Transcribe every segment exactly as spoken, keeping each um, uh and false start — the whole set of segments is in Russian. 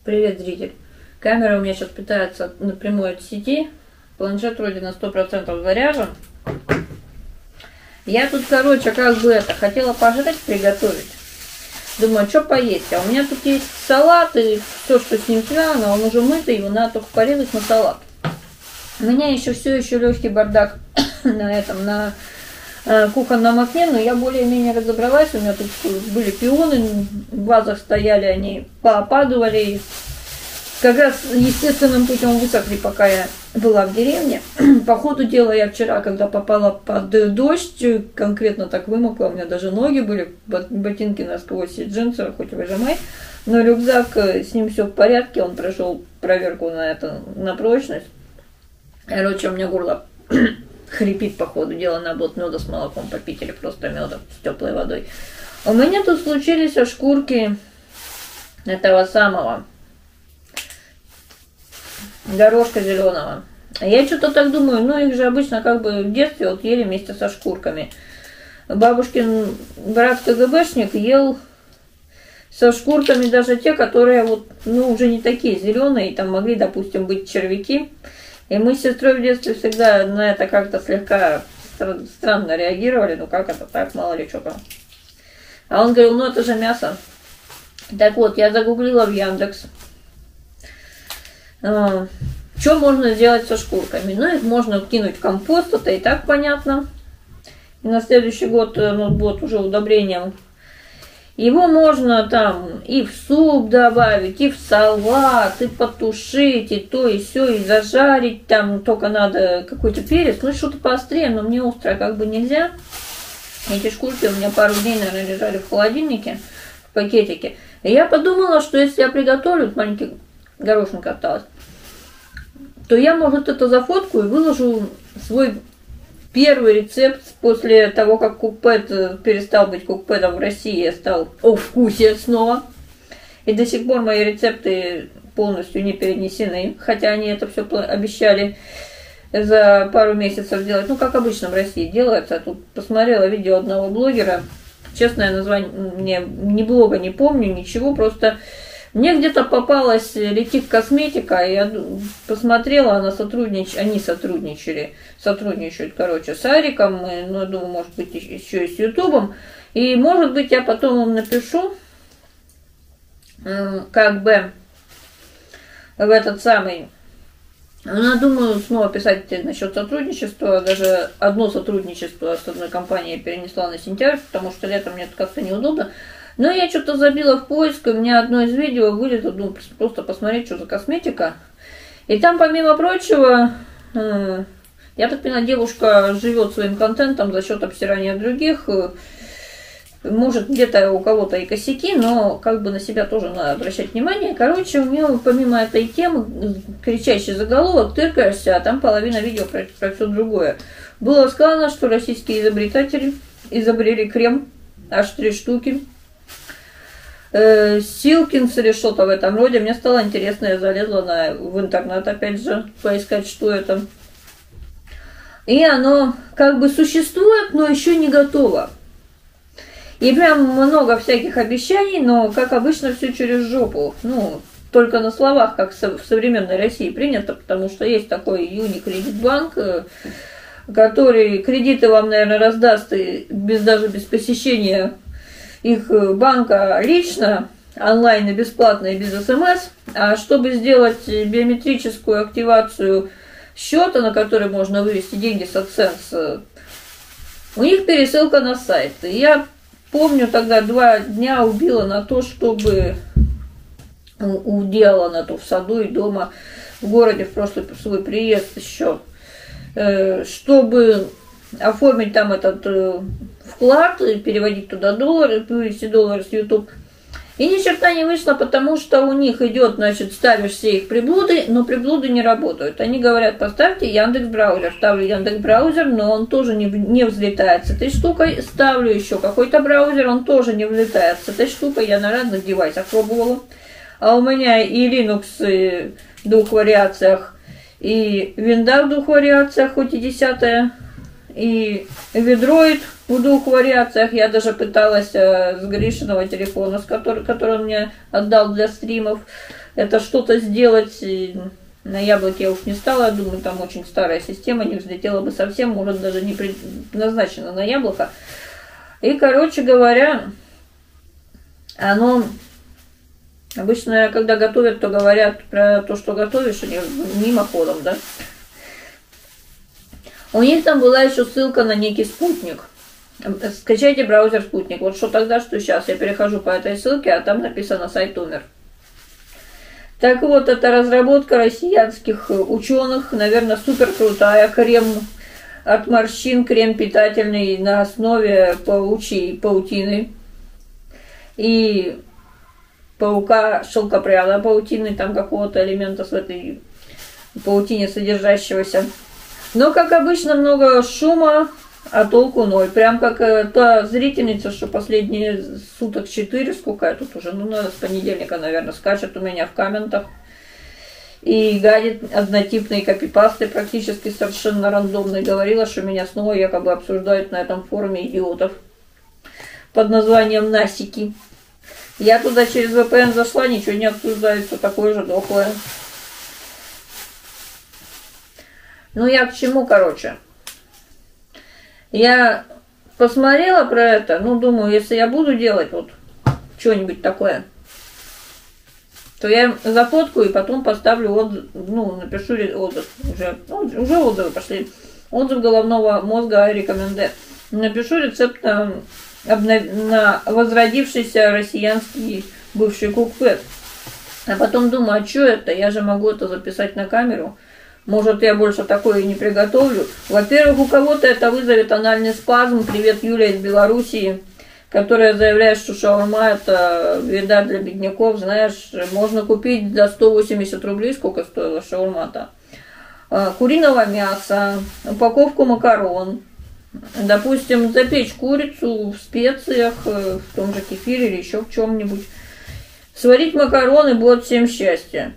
Привет, зритель. Камера у меня сейчас питается напрямую от сети. Планшет вроде на сто процентов заряжен. Я тут, короче, как бы это, хотела пожрать, приготовить. Думаю, что поесть? А у меня тут есть салат и все, что с ним связано. Он уже мытый, его надо только порезать на салат. У меня еще все еще легкий бардак на этом, на э, кухонном окне, но я более-менее разобралась. У меня тут были пионы, в вазах стояли, они поопадывали. Как раз естественным путем высохли, пока я была в деревне. По ходу дела я вчера, когда попала под дождь, конкретно так вымокла, у меня даже ноги были, ботинки насквозь и джинсы, хоть выжимай. Но рюкзак, с ним все в порядке, он прошел проверку на это, на прочность. Короче, у меня горло хрипит по ходу дела, надо было меда с молоком попить или просто меда с теплой водой. У меня тут случились шкурки этого самого горошка зеленого. Я что-то так думаю, ну их же обычно как бы в детстве вот ели вместе со шкурками. Бабушкин брат КГБшник ел со шкурками даже те, которые вот, ну, уже не такие зеленые, и там могли, допустим, быть червяки. И мы с сестрой в детстве всегда на это как-то слегка странно реагировали, ну как это так, мало ли что там. А он говорил, ну это же мясо. Так вот, я загуглила в Яндекс. Что можно сделать со шкурками? Ну, их можно кинуть в компост, это и так понятно. И на следующий год, ну, будет уже удобрением. Его можно там и в суп добавить, и в салат, и потушить, и то, и все, и зажарить. Там только надо какой-то перец, ну, что-то поострее, но мне острое как бы нельзя. Эти шкурки у меня пару дней, наверное, лежали в холодильнике, в пакетике. И я подумала, что если я приготовлю, маленький горошинка осталось, то я, может, это зафоткаю и выложу свой первый рецепт после того, как кукпэд перестал быть кукпэдом в России, стал о вкусе снова. И до сих пор мои рецепты полностью не перенесены, хотя они это все обещали за пару месяцев сделать. Ну, как обычно в России делается. Тут посмотрела видео одного блогера. Честное название ни блога не помню, ничего, просто... Мне где-то попалась Летик Косметика, и я посмотрела, она сотруднич... они сотрудничали, сотрудничают, короче, с Ариком, ну, я думаю, может быть, еще и с Ютубом. И, может быть, я потом им напишу, как бы, в этот самый... Ну, думаю, снова писать насчет сотрудничества. Даже одно сотрудничество с одной компанией перенесла на сентябрь, потому что летом мне это как-то неудобно. Но я что-то забила в поиск, и у меня одно из видео вылезло, ну, просто посмотреть, что за косметика. И там, помимо прочего, э, я так понимаю, девушка живет своим контентом за счет обсирания других. Может, где-то у кого-то и косяки, но как бы на себя тоже надо обращать внимание. Короче, у нее помимо этой темы, кричащий заголовок, тыркаешься, а там половина видео про, про все другое. Было сказано, что российские изобретатели изобрели крем, аж три штуки. Силкинс или что-то в этом роде. Мне стало интересно, я залезла на, в интернет, опять же, поискать, что это. И оно как бы существует, но еще не готово. И прям много всяких обещаний, но, как обычно, все через жопу. Ну, только на словах, как в современной России принято, потому что есть такой Юникредитбанк, который кредиты вам, наверное, раздаст и без, даже без посещения их банка лично, онлайн и бесплатно, и без СМС. А чтобы сделать биометрическую активацию счета, на который можно вывести деньги с AdSense, у них пересылка на сайт. И я помню, тогда два дня убила на то, чтобы уделала на то в саду и дома, в городе в прошлый свой приезд еще, чтобы оформить там этот вклад, переводить туда доллары, вывести доллары с YouTube. И ни черта не вышло, потому что у них идет, значит, ставишь все их приблуды, но приблуды не работают. Они говорят, поставьте Яндекс.Браузер. Ставлю Яндекс.Браузер, но он тоже не, не взлетает с этой штукой. Ставлю еще какой-то браузер, он тоже не взлетает с этой штукой. Я на разных девайсах пробовала. А у меня и Linux в двух вариациях, и Windows в двух вариациях, хоть и десятая, и Android в двух вариациях. Я даже пыталась э, с Гришиного телефона, с который, который он мне отдал для стримов, это что-то сделать на яблоке я уж не стала, думаю, там очень старая система, не взлетела бы совсем, может даже не предназначена на яблоко. И, короче говоря, оно обычно, когда готовят, то говорят про то, что готовишь, мимоходом, да. У них там была еще ссылка на некий спутник. Скачайте браузер «Спутник». Вот что тогда, что сейчас. Я перехожу по этой ссылке, а там написано «Сайт умер». Так вот, это разработка россиянских ученых, наверное, супер крутая. Крем от морщин, крем питательный на основе паучьей паутины. И паука шелкопряда паутины, там какого-то элемента с этой паутине содержащегося. Но, как обычно, много шума, а толку ноль. Прям как э, та зрительница, что последние суток четыре, сколько я тут уже, ну, наверное, с понедельника, наверное, скачет у меня в комментах. И гадит однотипные копипасты, практически совершенно рандомные. Говорила, что меня снова якобы обсуждают на этом форуме идиотов под названием «Насики». Я туда через вэ пэ эн зашла, ничего не обсуждается, такое же дохлое. Ну, я к чему, короче? Я посмотрела про это, ну, думаю, если я буду делать вот что-нибудь такое, то я зафоткаю и потом поставлю отзыв, ну, напишу отзыв, уже, уже отзывы пошли, отзыв головного мозга рекоменде. Напишу рецепт на, на возродившийся россиянский бывший кукпэд. А потом думаю, а что это, я же могу это записать на камеру. Может, я больше такое и не приготовлю. Во-первых, у кого-то это вызовет анальный спазм. Привет, Юля из Белоруссии, которая заявляет, что шаурма это еда для бедняков. Знаешь, можно купить за сто восемьдесят рублей, сколько стоила шаурма-то. Куриного мяса, упаковку макарон. Допустим, запечь курицу в специях, в том же кефире или еще в чем-нибудь. Сварить макароны, будет всем счастья.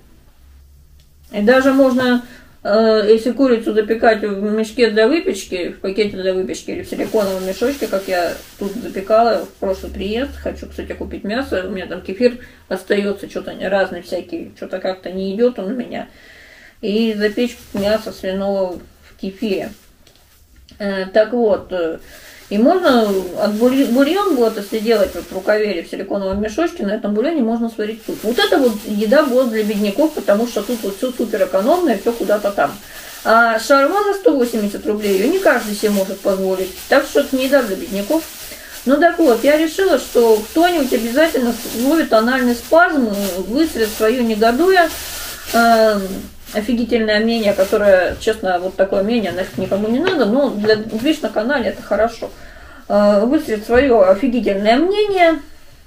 И даже можно... Если курицу запекать в мешке для выпечки, в пакете для выпечки или в силиконовом мешочке, как я тут запекала в прошлый приезд, хочу, кстати, купить мясо, у меня там кефир остается, что-то разный всякий, что-то как-то не идет он у меня, и запечь мясо свиного в кефире. Так вот, и можно от бульон будет, если делать вот в рукаве или в силиконовом мешочке, на этом бульоне можно сварить суп. Вот это вот еда будет для бедняков, потому что тут вот все супер экономное, все куда-то там. А шаурма за сто восемьдесят рублей, ее не каждый себе может позволить. Так что это не еда для бедняков. Ну так вот, я решила, что кто-нибудь обязательно ловит анальный спазм, выстрелит свое негодуя. Э офигительное мнение, которое, честно, вот такое мнение, нафиг никому не надо, но для Twitch на канале это хорошо. Высветит свое офигительное мнение,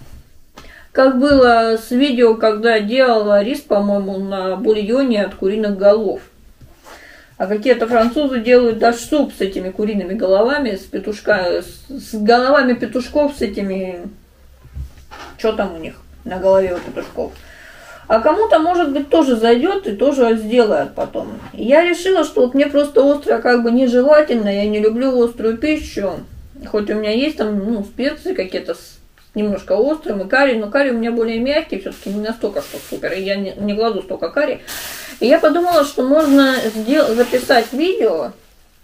как было с видео, когда делала рис, по-моему, на бульоне от куриных голов. А какие-то французы делают даже суп с этими куриными головами, с петушка, с головами петушков, с этими, что там у них на голове у петушков. А кому-то, может быть, тоже зайдет и тоже сделает потом. И я решила, что вот мне просто острое как бы нежелательно, я не люблю острую пищу. Хоть у меня есть там, ну, специи какие-то с немножко острым и карри, но карри у меня более мягкий, все-таки не настолько, что супер, и я не, не кладу столько карри. И я подумала, что можно сделать, записать видео,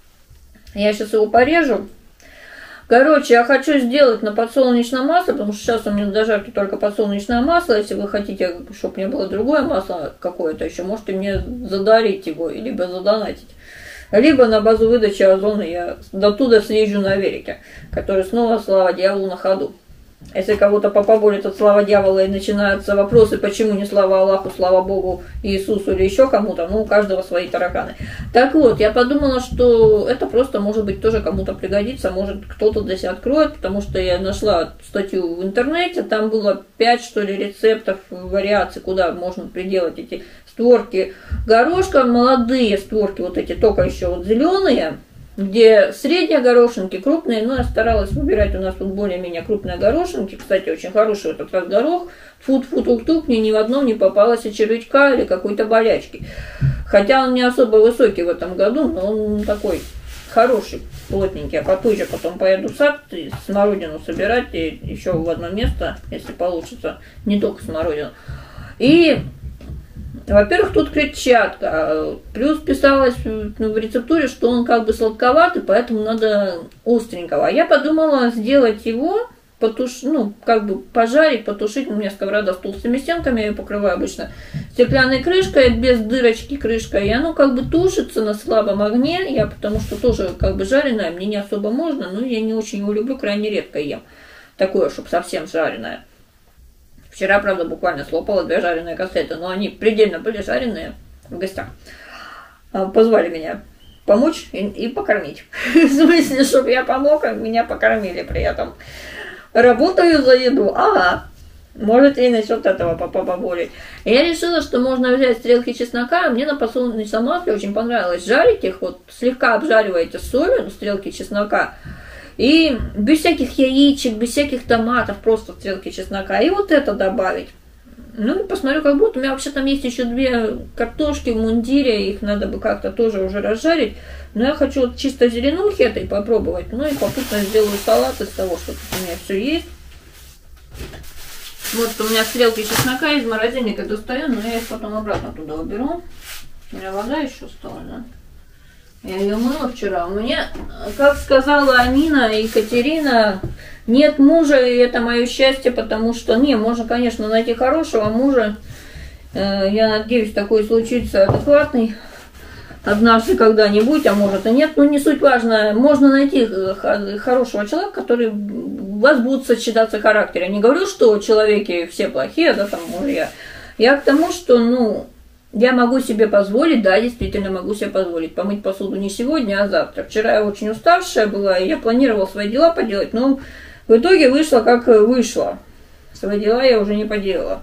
я сейчас его порежу. Короче, я хочу сделать на подсолнечном масле, потому что сейчас у меня на дожарке только подсолнечное масло. Если вы хотите, чтобы у меня было другое масло какое-то еще, можете мне задарить его, либо задонатить. Либо на базу выдачи Озона я до туда съезжу на велике, который снова слава дьяволу на ходу. Если кого-то попоболит от слава дьявола и начинаются вопросы, почему не слава Аллаху, слава Богу, Иисусу или еще кому-то, ну, у каждого свои тараканы. Так вот, я подумала, что это просто, может быть, тоже кому-то пригодится, может, кто-то для себя откроет, потому что я нашла статью в интернете, там было пять, что ли, рецептов, вариаций, куда можно приделать эти створки горошка, молодые створки, вот эти, только еще вот зеленые, где средние горошинки, крупные, но я старалась выбирать у нас тут более-менее крупные горошинки. Кстати, очень хороший вот этот раз горох. Фу-фу-тук-тук, мне ни в одном не попалось и червячка или какой-то болячки. Хотя он не особо высокий в этом году, но он такой хороший, плотненький. А попозже потом поеду в сад и смородину собирать, и еще в одно место, если получится, не только смородину. И Во-первых, тут клетчатка. Плюс писалось в рецептуре, что он как бы сладковатый, поэтому надо остренького. А я подумала сделать его, потуш... ну, как бы пожарить, потушить. У меня сковорода с толстыми стенками, я ее покрываю обычно стеклянной крышкой, без дырочки крышкой. И оно как бы тушится на слабом огне. Я потому что тоже как бы жареное, мне не особо можно, но я не очень его люблю, крайне редко ем. Такое, чтобы совсем жареное. Вчера, правда, буквально слопала две жареные котлеты, но они предельно были жареные в гостях. Позвали меня помочь и, и покормить. В смысле, чтобы я помог, а меня покормили при этом. Работаю за еду. Ага. Может, и насчет этого поболеть. Я решила, что можно взять стрелки чеснока. Мне на подсолнечном масле очень понравилось жарить их. Вот слегка обжариваете солью стрелки чеснока. И без всяких яичек, без всяких томатов, просто стрелки чеснока. И вот это добавить. Ну и посмотрю, как будет. У меня вообще там есть еще две картошки в мундире. Их надо бы как-то тоже уже разжарить. Но я хочу вот чисто зеленухи этой попробовать. Ну и попутно сделаю салат из того, что тут у меня все есть. Вот у меня стрелки чеснока из морозильника достаю, но я их потом обратно туда уберу. У меня вода еще осталась, да? Я ее мыла вчера. У меня, как сказала Нина и Екатерина, нет мужа, и это мое счастье, потому что, не, можно, конечно, найти хорошего мужа. Я надеюсь, такой случится адекватный однажды когда-нибудь, а может и нет. Но не суть важно. Можно найти хорошего человека, который у вас будут сочетаться характеры. Я не говорю, что человеки все плохие, да, там мужья. Я к тому, что, ну... Я могу себе позволить, да, действительно могу себе позволить помыть посуду не сегодня, а завтра. Вчера я очень уставшая была, и я планировала свои дела поделать, но в итоге вышло как вышло. Свои дела я уже не поделала.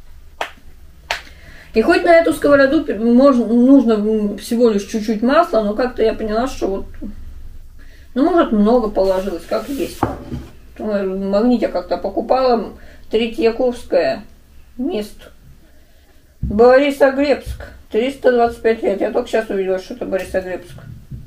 И хоть на эту сковороду можно, нужно всего лишь чуть-чуть масла, но как-то я поняла, что вот, ну, может, много положилось, как есть. В Магните как-то покупала Третьяковское место. Борисоглебск, триста двадцать пять лет. Я только сейчас увидела, что это Борисоглебск.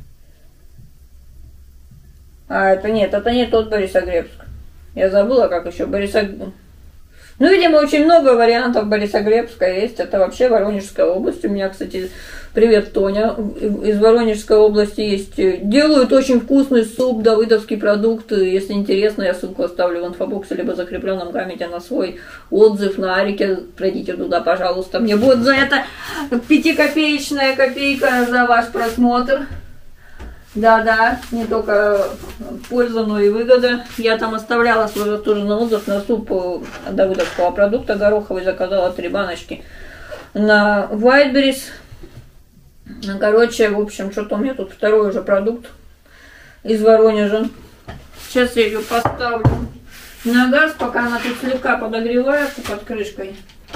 А, это нет, это не тот Борисоглебск. Я забыла, как еще Борисоглебск. Ну, видимо, очень много вариантов Борисоглебска есть. Это вообще Воронежская область. У меня, кстати, привет, Тоня, из Воронежской области есть. Делают очень вкусный суп, давыдовский продукт. Если интересно, я ссылку оставлю в инфобоксе, либо закрепленном комменте на свой отзыв на Арике. Пройдите туда, пожалуйста. Мне будет за это пятикопеечная копейка за ваш просмотр. Да-да, не только польза, но и выгода. Я там оставляла свой восторженный отзыв на суп давыдовского продукта гороховый, заказала три баночки на Wildberries. Короче, в общем, что-то у меня тут второй уже продукт из Воронежа. Сейчас я ее поставлю на газ, пока она тут слегка подогревается под крышкой.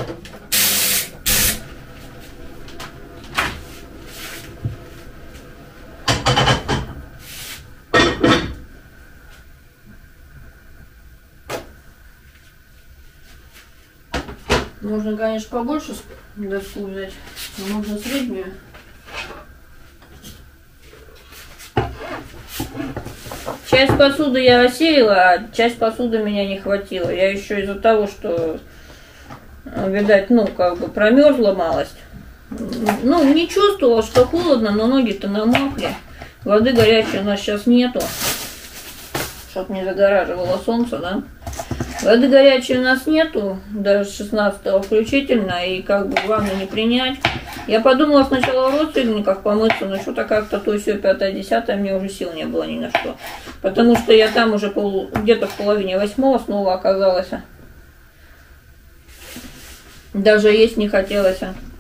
Можно, конечно, побольше доску взять, но можно среднюю. Часть посуды я осеяла, а часть посуды меня не хватило. Я еще из-за того, что, видать, ну, как бы промерзла малость. Ну, не чувствовала, что холодно, но ноги-то намокли. Воды горячей у нас сейчас нету, чтобы не загораживало солнце, да. Воды горячей у нас нету, даже шестнадцатого включительно, и как бы ванну не принять. Я подумала сначала о родственниках помыться, но что-то как-то то все пятое, десятое, мне уже сил не было ни на что. Потому что я там уже пол, где-то в половине восьмого снова оказалась. Даже есть не хотелось.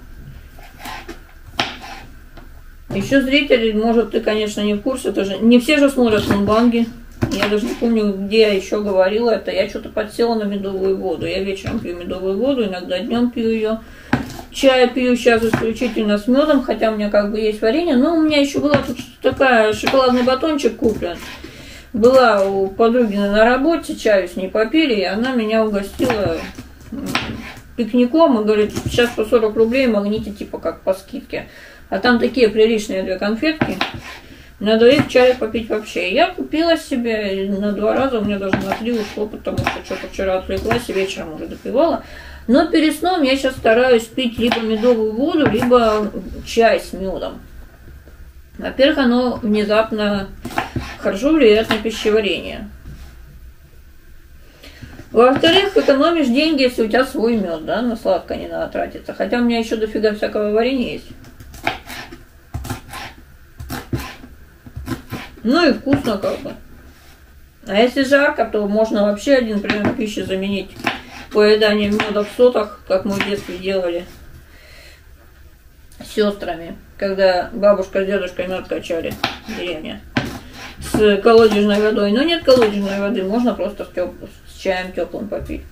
Еще зрители, может, ты, конечно, не в курсе, это же не все же смотрят мукбанги. Я даже не помню, где я еще говорила это. Я что-то подсела на медовую воду. Я вечером пью медовую воду, иногда днем пью ее. Чай пью сейчас исключительно с медом, хотя у меня как бы есть варенье. Но у меня еще была тут такая шоколадный батончик куплен. Была у подруги на работе, чаю с ней попили, и она меня угостила пикником и говорит, сейчас по сорок рублей, Магните типа как по скидке. А там такие приличные две конфетки. На двоих чай попить вообще. Я купила себе на два раза, у меня даже на три ушло, потому что что-то вчера отвлеклась и вечером уже допивала. Но перед сном я сейчас стараюсь пить либо медовую воду, либо чай с медом. Во-первых, оно внезапно хорошо влияет на пищеварение. Во-вторых, экономишь деньги, если у тебя свой мед, да, на сладкое не надо тратиться. Хотя у меня еще дофига всякого варенья есть. Ну и вкусно как бы. А если жарко, то можно вообще один прием пищи заменить поеданием меда в сотах, как мы в детстве делали с сестрами, когда бабушка с дедушкой мед качали в деревне с колодежной водой. Но нет колодежной воды, можно просто с, теп... с чаем теплым попить.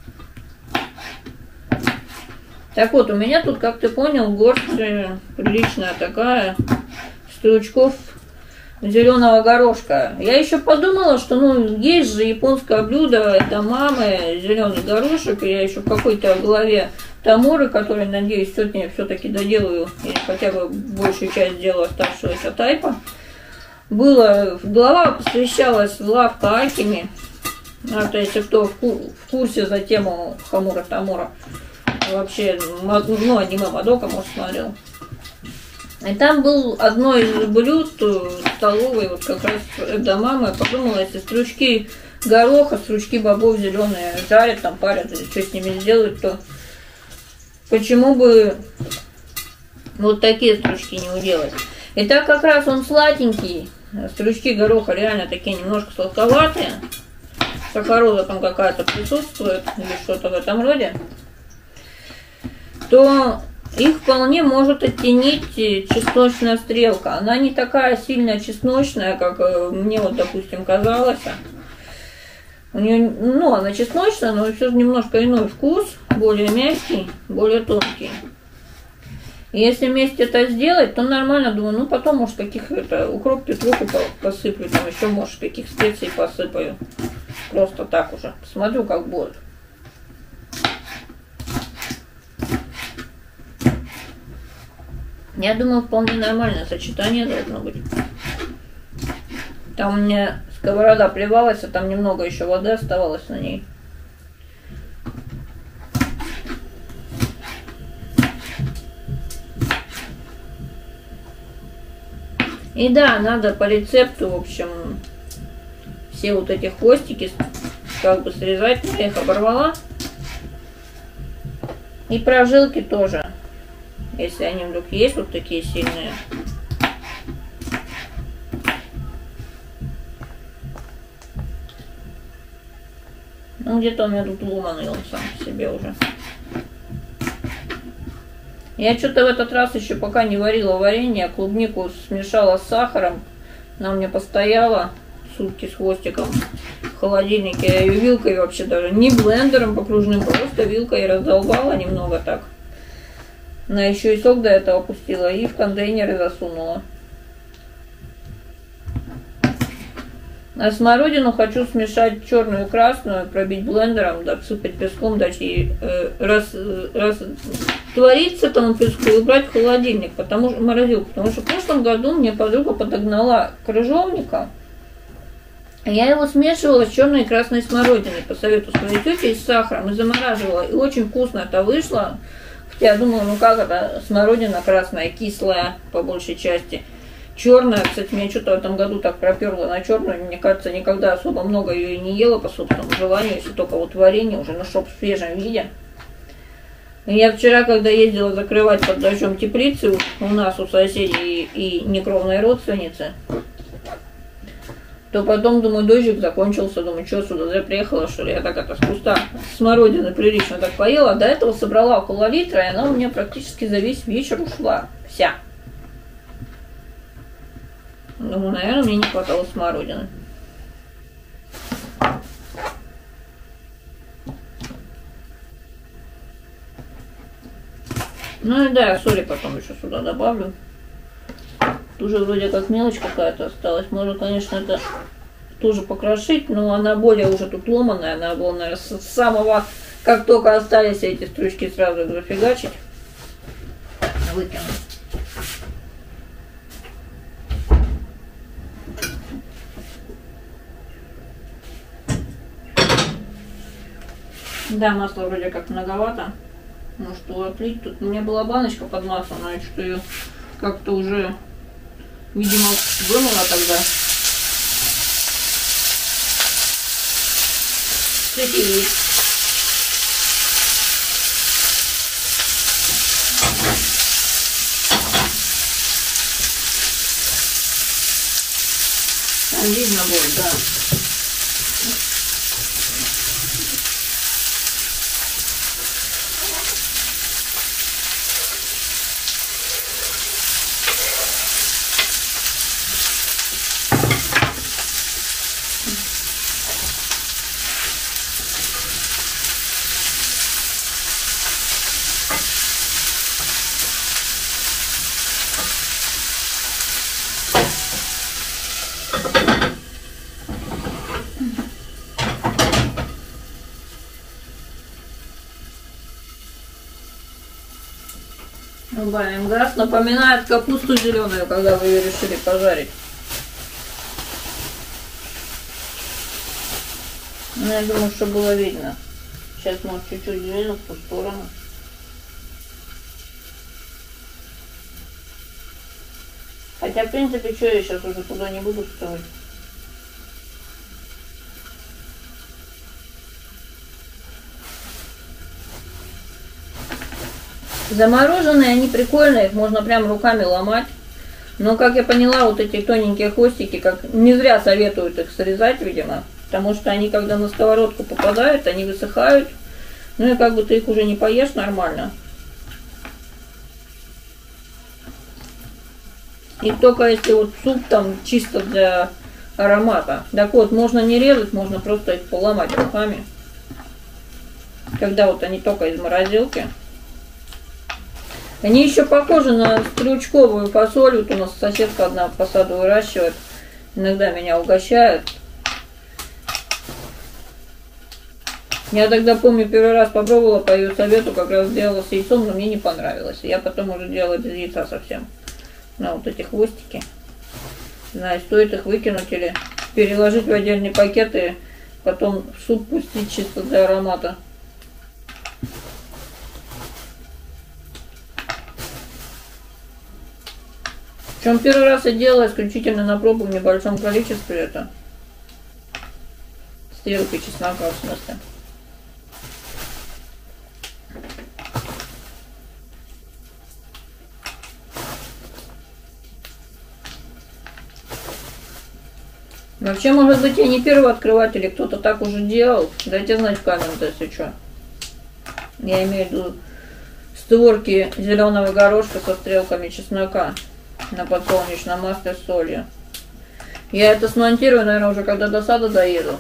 Так вот, у меня тут, как ты понял, горсть приличная такая, стручков зеленого горошка. Я еще подумала, что ну есть же японское блюдо, это мамы, зеленый горошек. И я еще в какой-то главе Тамуры, который, надеюсь, сегодня все-таки доделаю, или хотя бы большую часть сделаю оставшегося тайпа. Было, глава посвящалась лавка Алькими. А, то есть, кто в курсе за тему Хамура Тамура, вообще, ну, аниме Мадока, может, смотрел. И там был одно из блюд столовой, вот как раз до мамы, подумала, если стручки гороха, стручки бобов зеленые жарят, там парят, или что с ними сделают, то почему бы вот такие стручки не уделать. И так как раз он сладенький, стручки гороха реально такие немножко сладковатые, сахароза там какая-то присутствует, или что-то в этом роде, то их вполне может оттенить чесночная стрелка. Она не такая сильно чесночная, как мне вот, допустим, казалось. У нее, ну, она чесночная, но все же немножко иной вкус, более мягкий, более тонкий. И если вместе это сделать, то нормально, думаю, ну потом, может, каких-то укроп, петруху посыплю, там еще, может, каких специй посыпаю. Просто так уже. Посмотрю, как будет. Я думаю, вполне нормальное сочетание должно быть. Там у меня сковорода плевалась, а там немного еще воды оставалось на ней. И да, надо по рецепту, в общем, все вот эти хвостики как бы срезать. Я их оборвала. И прожилки тоже. Если они вдруг есть вот такие сильные. Ну, где-то у меня тут ломаный он сам себе уже. Я что-то в этот раз еще пока не варила варенье, клубнику смешала с сахаром. Она у меня постояла сутки с хвостиком в холодильнике. Я ее вилкой вообще даже, не блендером покружным, просто вилкой раздолбала немного так. Она еще и сок до этого пустила и в контейнеры засунула. А смородину хочу смешать черную и красную, пробить блендером, досыпать песком, дать ей э, раз, раз, твориться этому песку и убрать в холодильник, потому что морозилку. Потому что в прошлом году мне подруга подогнала крыжовника. Я его смешивала с черной и красной смородиной по совету своей тети и с сахаром и замораживала. И очень вкусно это вышло. Я думала, ну как это, смородина красная, кислая по большей части. Черная, кстати, меня что-то в этом году так проперло на черную. Мне кажется, никогда особо много ее и не ела по собственному желанию, если только вот варенье уже, ну чтоб в свежем виде. И я вчера, когда ездила закрывать под дождем теплицы у нас, у соседей и некровной родственницы, то потом, думаю, дождик закончился, думаю, что сюда, зря приехала, что ли, я так это с куста смородины прилично так поела, до этого собрала около литра, и она у меня практически за весь вечер ушла, вся. Думаю, наверное, мне не хватало смородины. Ну и да, соли потом еще сюда добавлю. Уже вроде как мелочь какая-то осталась. Можно, конечно, это тоже покрошить, но она более уже тут ломаная. Она была, наверное, с самого, как только остались эти стручки, сразу их зафигачить. Выкину. Да, масла вроде как многовато. Может его отлить. Тут у меня была баночка под маслом, но я что-то ее как-то уже, видимо, вымыла тогда. Цвети. Там видно будет, да. Убавим газ. Напоминает капусту зеленую, когда вы ее решили пожарить. Ну, я думаю, что было видно. Сейчас, может, чуть-чуть двину в ту сторону. Хотя, в принципе, что я сейчас уже туда не буду строить. Замороженные, они прикольные, их можно прям руками ломать. Но, как я поняла, вот эти тоненькие хвостики, как не зря советуют их срезать, видимо. Потому что они, когда на сковородку попадают, они высыхают. Ну и как бы ты их уже не поешь нормально. И только если вот суп там чисто для аромата. Так вот, можно не резать, можно просто их поломать руками. Когда вот они только из морозилки. Они еще похожи на стручковую фасоль. Вот у нас соседка одна по саду выращивает. Иногда меня угощает. Я тогда, помню, первый раз попробовала по ее совету, как раз делала с яйцом, но мне не понравилось. Я потом уже делала без яйца совсем. На вот эти хвостики. Не знаю, стоит их выкинуть или переложить в отдельный пакет и потом в суп пустить чисто для аромата. Причем первый раз я делала исключительно на пробу в небольшом количестве это. Стрелки чеснока, в смысле. Вообще, может быть, я не первый открыватель, кто-то так уже делал. Дайте знать в комментах, если что. Я имею в виду створки зеленого горошка со стрелками чеснока на подсолнечном масле с солью. Я это смонтирую, наверное, уже когда до сада доеду.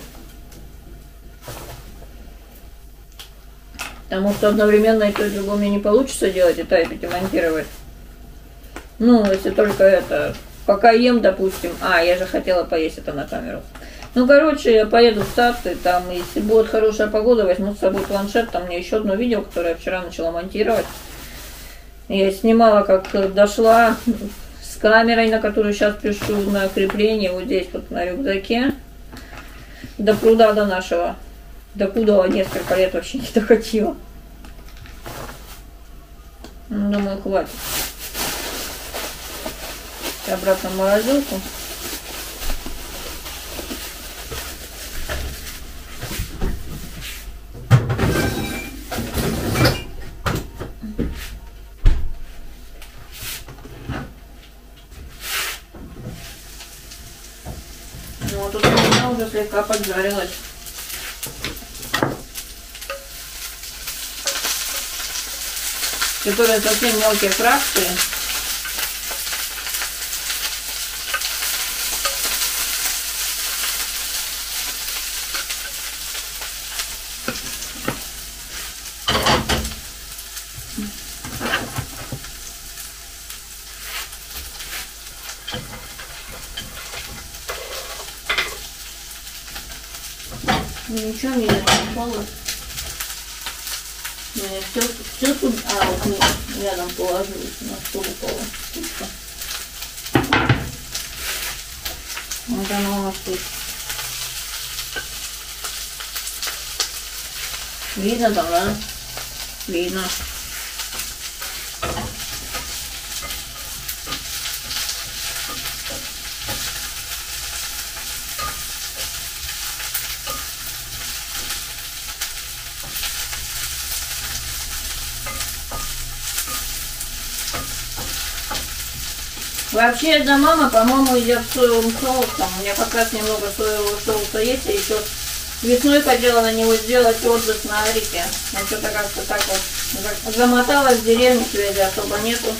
Потому что одновременно и то, и другое мне не получится делать, и тайпить, и монтировать. Ну, если только это... Пока ем, допустим. А, я же хотела поесть это на камеру. Ну, короче, я поеду в сад, и там, если будет хорошая погода, возьму с собой планшет. Там мне еще одно видео, которое я вчера начала монтировать. Я снимала, как дошла с камерой, на которую сейчас пишу, на крепление, вот здесь вот на рюкзаке. До пруда до нашего. До куда несколько лет вообще не доходила. Ну, думаю, хватит. Обратно в морозилку. Ну, вот тут у меня уже слегка поджарилась. Которые совсем мелкие фракции. Ничего мне не попало. Все, все тут, а вот рядом положилось, на стол упала штучка. Вот она у нас тут. Видно там, да? Видно. Вообще, одна мама, по-моему, едят соевым соусом. У меня как раз немного соевого соуса есть. Я еще весной хотела на него сделать отзыв на Арике. Я что-то как-то так вот замоталась в деревне, связи особо нету.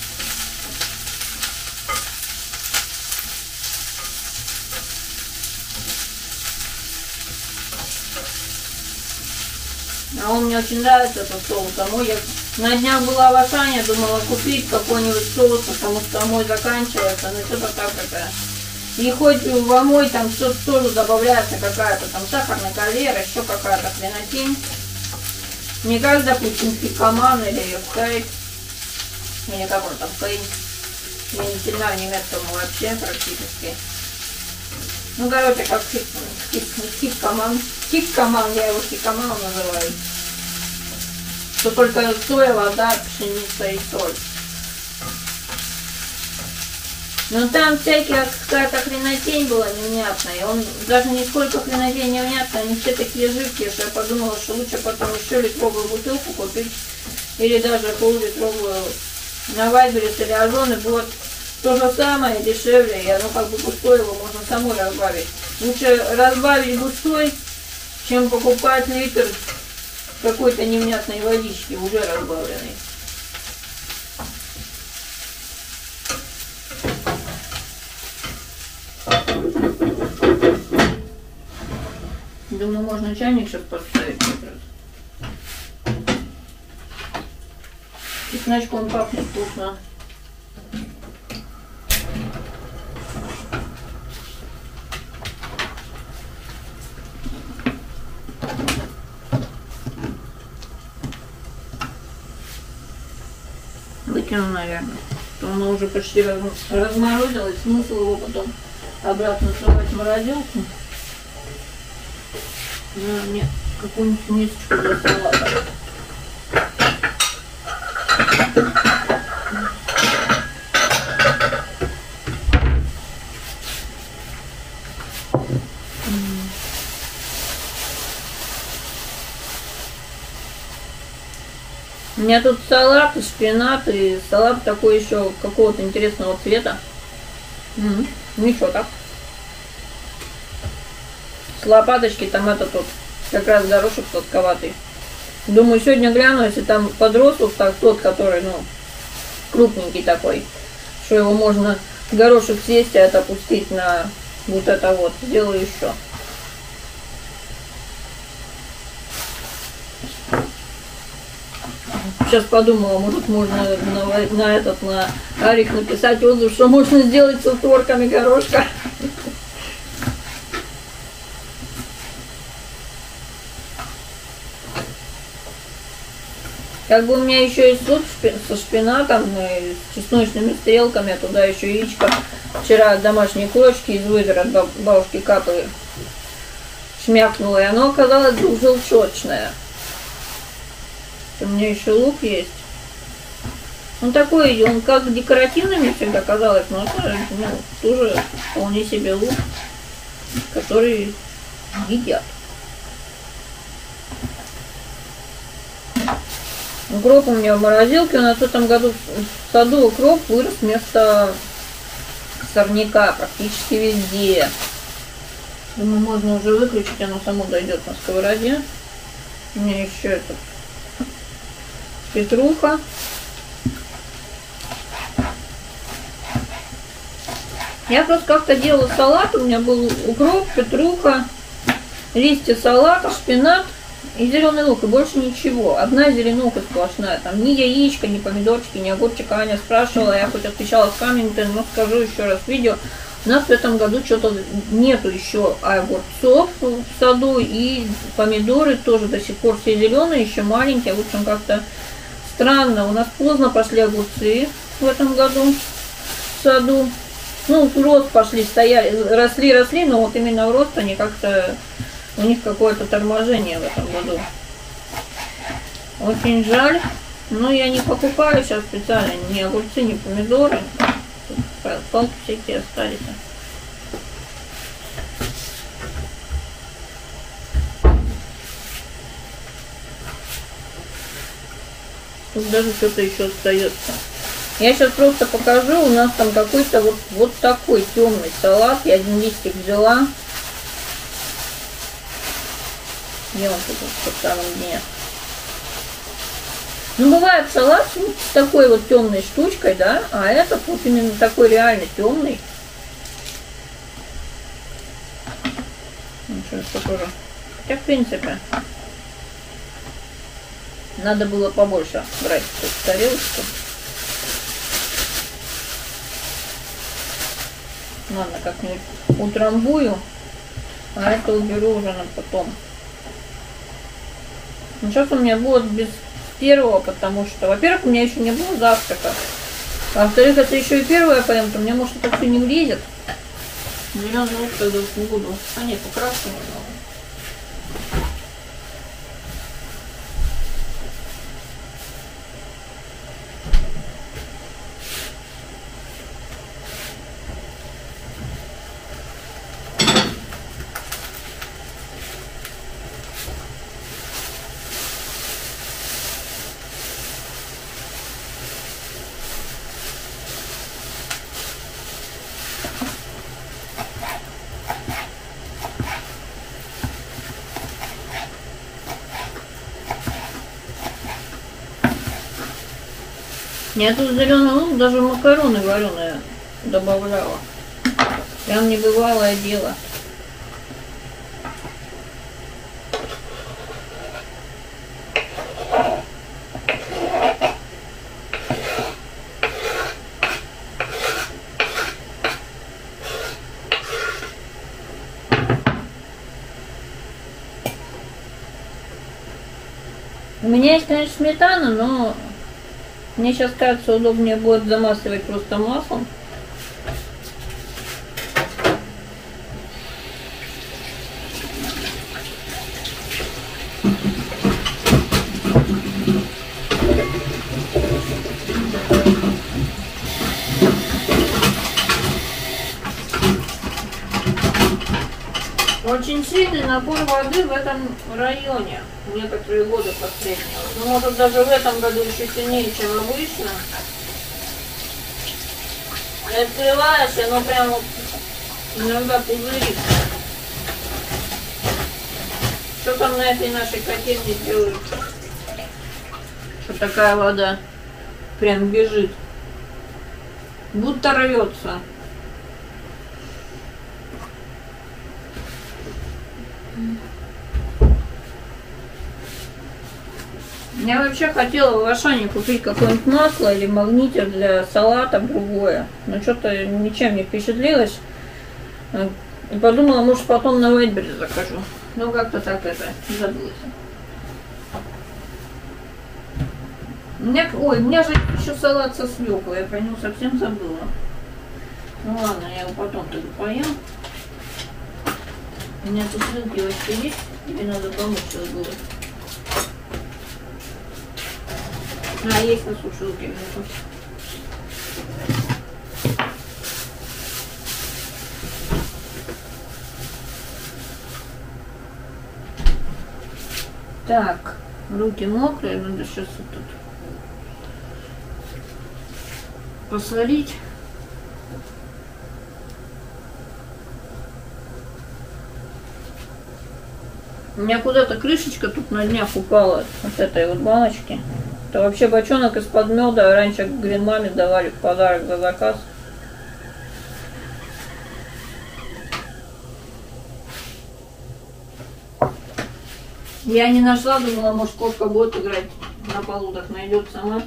А он мне очень нравится, этот соус. А мой, я на днях была в Ашане, думала купить какой-нибудь соус, потому что мой заканчивается, но что-то так это. И хоть в мой там что-то тоже добавляется какая-то там сахарная калера, еще какая-то хренотень. Не как, допустим, фикаман или хейт, или как он там, хейт. Я не сильна в немецком вообще практически. Ну, короче, как фикаман. Фикаман, я его фикаман называю. Что только соя, вода, пшеница и соль. Но там всякая какая-то хренотень была невнятная. Он даже не сколько хренотень невнятная, они все такие жидкие, что я подумала, что лучше потом еще литровую бутылку купить. Или даже пол-литровую на Вайберис или Озон, и будет то же самое, дешевле. И оно как бы густой, его можно самой разбавить. Лучше разбавить густой, чем покупать литр какой-то невнятной водички, уже разбавленной. Думаю, можно чайник сейчас подставить как раз. Чесночком пахнет вкусно. Выкину, наверное. То оно уже почти разморозилось. Смысл его потом обратно сувать в морозилку. На мне какую-нибудь мисочку для салата. У меня тут салат, и шпинат, и салат такой еще какого-то интересного цвета. М-м, ничего так. С лопаточки там это тут как раз горошек сладковатый. Думаю, сегодня гляну, если там подрос вот так тот, который, ну, крупненький такой, что его можно горошек съесть, а это пустить на вот это вот. Сделаю еще. Сейчас подумала, может можно на, на этот, на Арик написать отзыв, что можно сделать с утворками горошка. Как бы у меня еще есть суп со шпинатом и с чесночными стрелками, а туда еще яичко. Вчера домашние курочки из выдра от бабушки Капы шмякнула, и оно оказалось желчочное. У меня еще лук есть. Он такой, он как декоративный мне всегда казалось, но это, ну, тоже вполне себе лук, который едят. Укроп у меня в морозилке, у нас в этом году в саду укроп вырос вместо сорняка практически везде. Думаю, можно уже выключить, оно само дойдет на сковороде. У меня еще этот петруха. Я просто как-то делала салат, у меня был укроп, петруха, листья салата, шпинат и зеленый лук, и больше ничего. Одна зеленуха сплошная. Там ни яичко, ни помидорчики, ни огурчика. Аня спрашивала, я хоть отвечала в комменты, но скажу еще раз в видео. У нас в этом году что-то нету еще огурцов в саду, и помидоры тоже до сих пор все зеленые, еще маленькие. В общем, как-то странно. У нас поздно пошли огурцы в этом году в саду. Ну, в рост пошли, стояли, росли, росли, но вот именно в рост они как-то, у них какое-то торможение в этом году. Очень жаль. Но я не покупаю сейчас специально ни огурцы, ни помидоры. Тут палки всякие остались. Тут даже что-то еще остается. Я сейчас просто покажу. У нас там какой-то вот, вот такой темный салат. Я один листик взяла. Где он тут в самом дне? Ну, бывает салат ну, с такой вот темной штучкой, да, а этот вот именно такой реально темный. Ну, что тоже. Хотя, в принципе, надо было побольше брать в тарелочку. Ладно, как-нибудь утрамбую, а это уберу уже на потом. Ну, сейчас у меня будет без первого, потому что, во-первых, у меня еще не было завтрака. А во-вторых, это еще и первое, поэтому мне, может, это все не влезет. Зеленый лук тогда не буду. А нет, покраску немного. Я тут зеленый лук даже макароны вареные добавляла. Прям небывалое дело. У меня есть, конечно, сметана, но мне сейчас кажется, удобнее будет замасывать просто маслом. Очень сильный напор воды в этом районе. Некоторые годы последние. Ну, может, даже в этом году еще сильнее, чем обычно. И открываешь, и оно прям вот иногда пузырит. Что там на этой нашей котельне делают? Что такая вода прям бежит. Будто рвется. Я вообще хотела в Ашане купить какое-нибудь масло или магнитик для салата другое. Но что-то ничем не впечатлилась. И подумала, может, потом на Вейтберри закажу. Ну, как-то так это забылось. У меня, ой, у меня же еще салат со свеклой. Я про него совсем забыла. Ну ладно, я его потом тогда поем. У меня тут свинки вообще есть. Тебе надо помочь, что было. А, есть на сушилке. Так, руки мокрые, надо сейчас вот тут посолить. У меня куда-то крышечка тут на днях упала от этой вот баночки. Это вообще бочонок из-под меда. Раньше Гринмаме давали в подарок за заказ. Я не нашла, думала, может, кошка будет играть на полу, так найдет сама.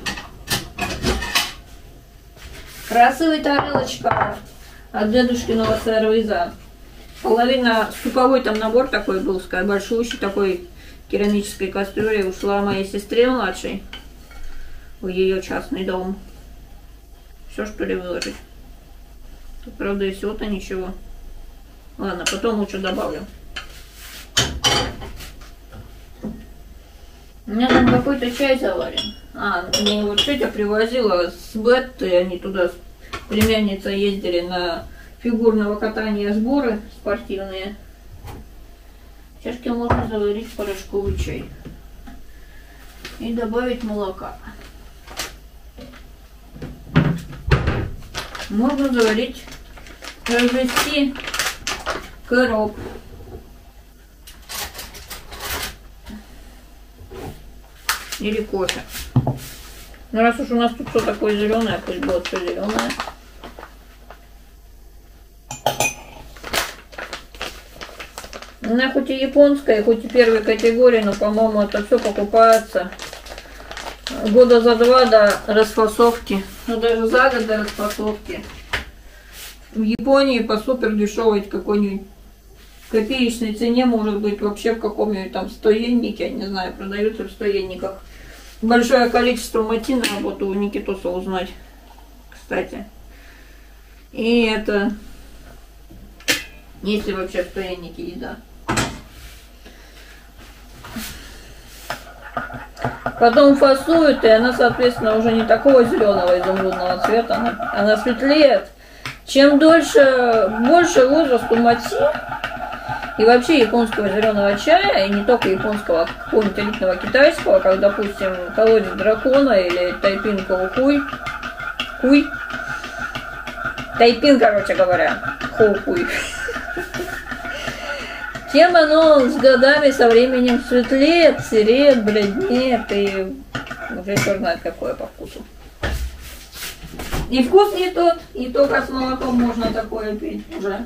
Красивая тарелочка от дедушкиного сервиза. Половина, суповой там набор такой был, большущий такой керамической кастрюли, ушла моей сестре младшей в ее частный дом. Все, что ли, выложить. Тут, правда, и всего-то ничего. Ладно, потом лучше добавлю. У меня там какой-то чай заварен. А, мне вот тетя привозила с Бетты, они туда с племянницей ездили на фигурного катания сборы спортивные. В чашке можно заварить порошковый чай и добавить молока. Можно заварить, развести коробку. Или кофе. Ну раз уж у нас тут все такое зеленое, пусть будет все зеленое. Она хоть и японская, хоть и первой категории, но, по-моему, это все покупается года за два до расфасовки. Ну даже за год до расфасовки. В Японии по супер дешевой какой-нибудь копеечной цене, может быть, вообще в каком-нибудь там стоеннике, я не знаю, продаются в стоенниках. Большое количество матина, вот у Никитоса узнать, кстати. И это, если вообще в стоеннике еда. Потом фасуют, и она, соответственно, уже не такого зеленого изумрудного цвета, она, она светлеет. Чем дольше, больше возраст у мати, и вообще японского зеленого чая, и не только японского, а какого-нибудь элитного китайского, как, допустим, колодец дракона или тайпин коухуй, хуй, тайпин, короче говоря, хоухуй, тем оно с годами, со временем светлеет, сереет, бледнеет, и уже черт знает какое по вкусу. И вкус не тот, и только с молоком можно такое пить уже.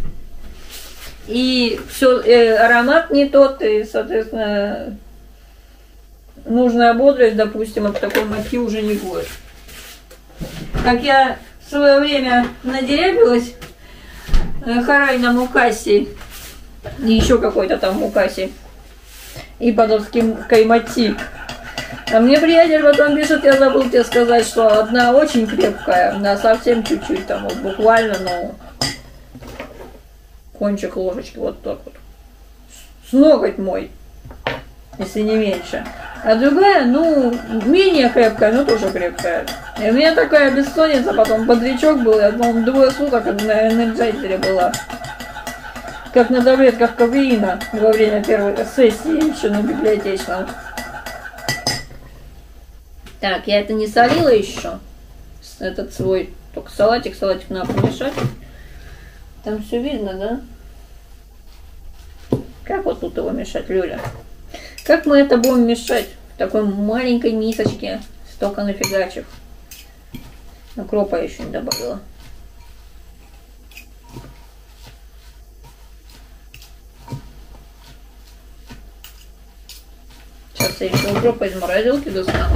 И все, э, аромат не тот, и, соответственно, нужная бодрость, допустим, от такой мати уже не будет. Как я в свое время надерябилась э, харай на мукаси, и еще какой-то там мукаси, и подовским каймати. А мне приятель потом пишет, я забыл тебе сказать, что одна очень крепкая, на совсем чуть-чуть, там вот буквально, ну, кончик ложечки, вот так вот. С ноготь мой, если не меньше. А другая, ну, менее крепкая, но тоже крепкая. И у меня такая бессонница, потом бодрячок был, я, по-моему, двое суток на энерджайзере была. Как на таблетках кофеина во время первой сессии еще на библиотечном. Так, я это не солила еще. Этот свой, только салатик, салатик надо помешать. Там все видно, да? Как вот тут его мешать, Люля? Как мы это будем мешать в такой маленькой мисочке, столько нафигачив? Укропа еще не добавила. Сейчас я еще укропа из морозилки достану.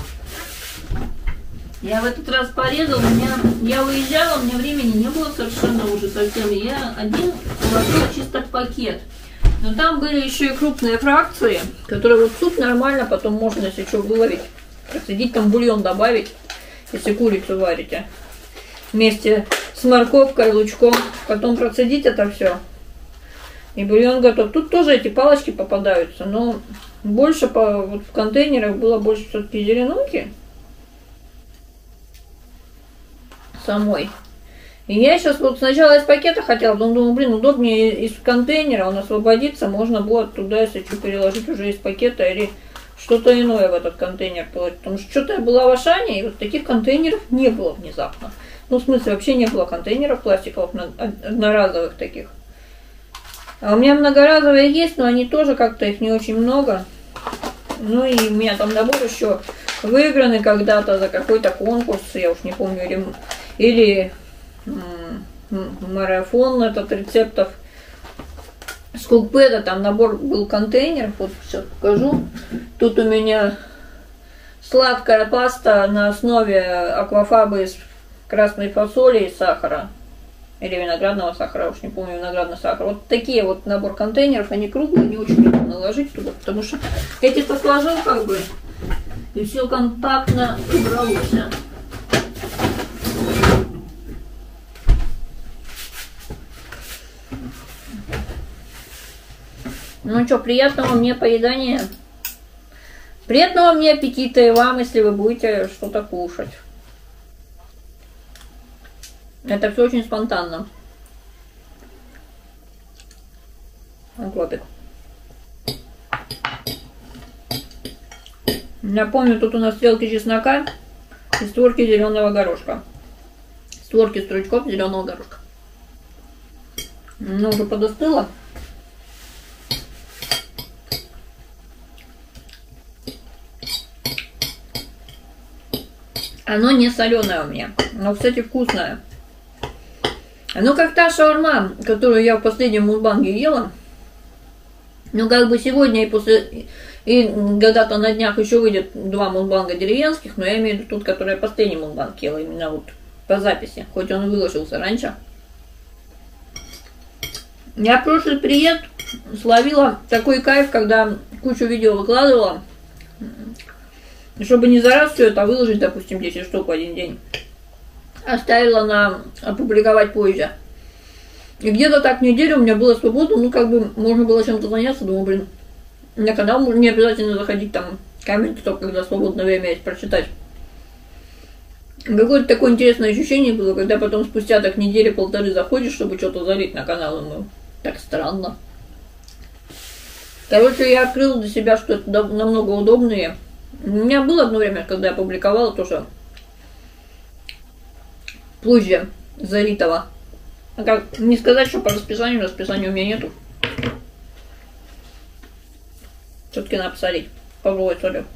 Я в этот раз порезала, у меня, я уезжала, у меня времени не было совершенно уже совсем. Я один положила чисто в пакет. Но там были еще и крупные фракции, которые вот суп нормально потом можно, если что, выловить. Процедить, там бульон добавить, если курицу варите. Вместе с морковкой, лучком. Потом процедить это все. И бульон готов. Тут тоже эти палочки попадаются, но больше по, вот в контейнерах было больше все-таки зеленухи. Самой. И я сейчас вот сначала из пакета хотела, потом думаю, блин, удобнее из контейнера, он освободится, можно будет туда, если что, переложить уже из пакета или что-то иное в этот контейнер положить. Потому что что-то я была в Ашане, и вот таких контейнеров не было внезапно. Ну, в смысле, вообще не было контейнеров пластиковых, одноразовых таких. А у меня многоразовые есть, но они тоже как-то, их не очень много. Ну и у меня там набор еще выигранный когда-то за какой-то конкурс, я уж не помню, или... Или марафон этот рецептов с кукпеда, там набор был контейнер, вот сейчас покажу. Тут у меня сладкая паста на основе аквафабы из красной фасоли и сахара. Или виноградного сахара, уж не помню, виноградный сахар. Вот такие вот набор контейнеров, они круглые, не очень легко наложить туда, потому что эти-то сложил как бы, и все компактно убралось. Ну что, приятного мне поедания. Приятного мне аппетита и вам, если вы будете что-то кушать. Это все очень спонтанно. Укропик. Напомню, тут у нас стрелки чеснока и створки зеленого горошка. Створки стручков зеленого горошка. Ну, уже подостыло. Оно не соленое у меня, но, кстати, вкусное. Оно как та шаурма, которую я в последнем мукбанге ела. Ну, как бы сегодня и после... И когда-то на днях еще выйдет два мукбанга деревенских, но я имею в виду тот, который я последний мукбанг ела, именно вот по записи, хоть он и выложился раньше. Я в прошлый приезд словила такой кайф, когда кучу видео выкладывала, чтобы не за раз все это выложить, допустим, десять штук в один день. Оставила на опубликовать позже. И где-то так неделю у меня было свободно, ну как бы можно было чем-то заняться, думаю, блин, на канал не обязательно заходить, там комменты только когда свободное время есть прочитать. Какое-то такое интересное ощущение было, когда потом спустя так недели-полторы заходишь, чтобы что-то залить на канал, ну так странно. Короче, я открыла для себя, что это намного удобнее. У меня было одно время, когда я публиковала тоже позже залитого. А как не сказать, что по расписанию, расписания у меня нету. Все-таки надо посолить, попробовать солью.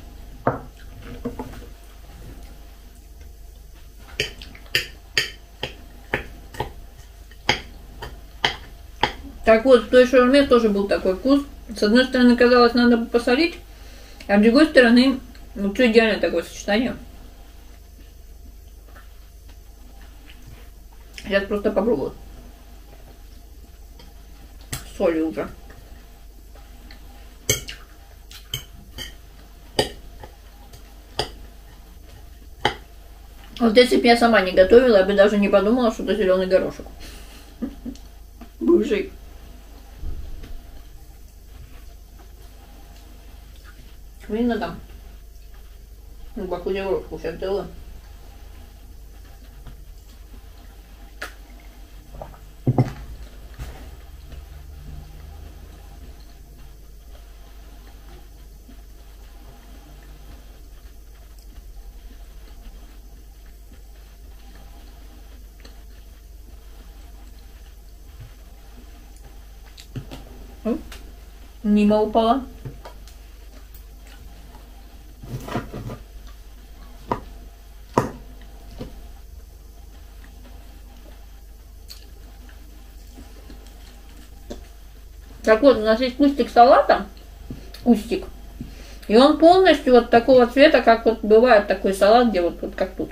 Так вот, в той шаурме тоже был такой вкус. С одной стороны, казалось, надо бы посолить, а с другой стороны, ну, что идеальное такое сочетание. Сейчас просто попробую. С солью уже. Вот если бы я сама не готовила, я бы даже не подумала, что это зеленый горошек. Бывший. Видно там? Ну, бакудировку сейчас делаю. Мимо упала. Так вот, у нас есть кустик салата, кустик, и он полностью вот такого цвета, как вот бывает такой салат, где вот, вот как тут.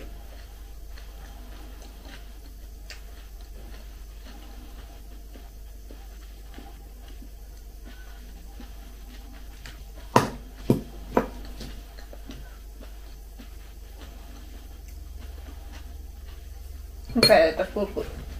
Какая это вкус.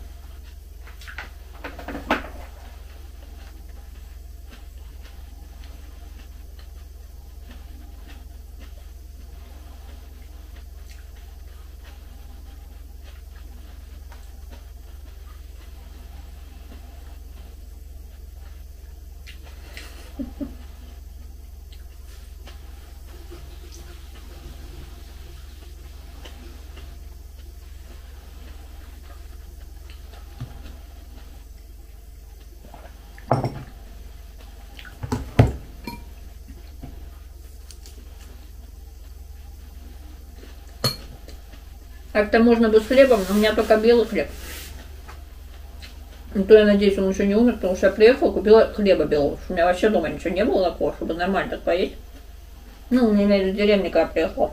Как-то можно бы с хлебом, но у меня только белый хлеб. Ну, то я надеюсь, он еще не умер, потому что я приехала, купила хлеба белого. У меня вообще дома ничего не было такого, чтобы нормально так поесть. Ну, не имею в виду деревни, когда приехала.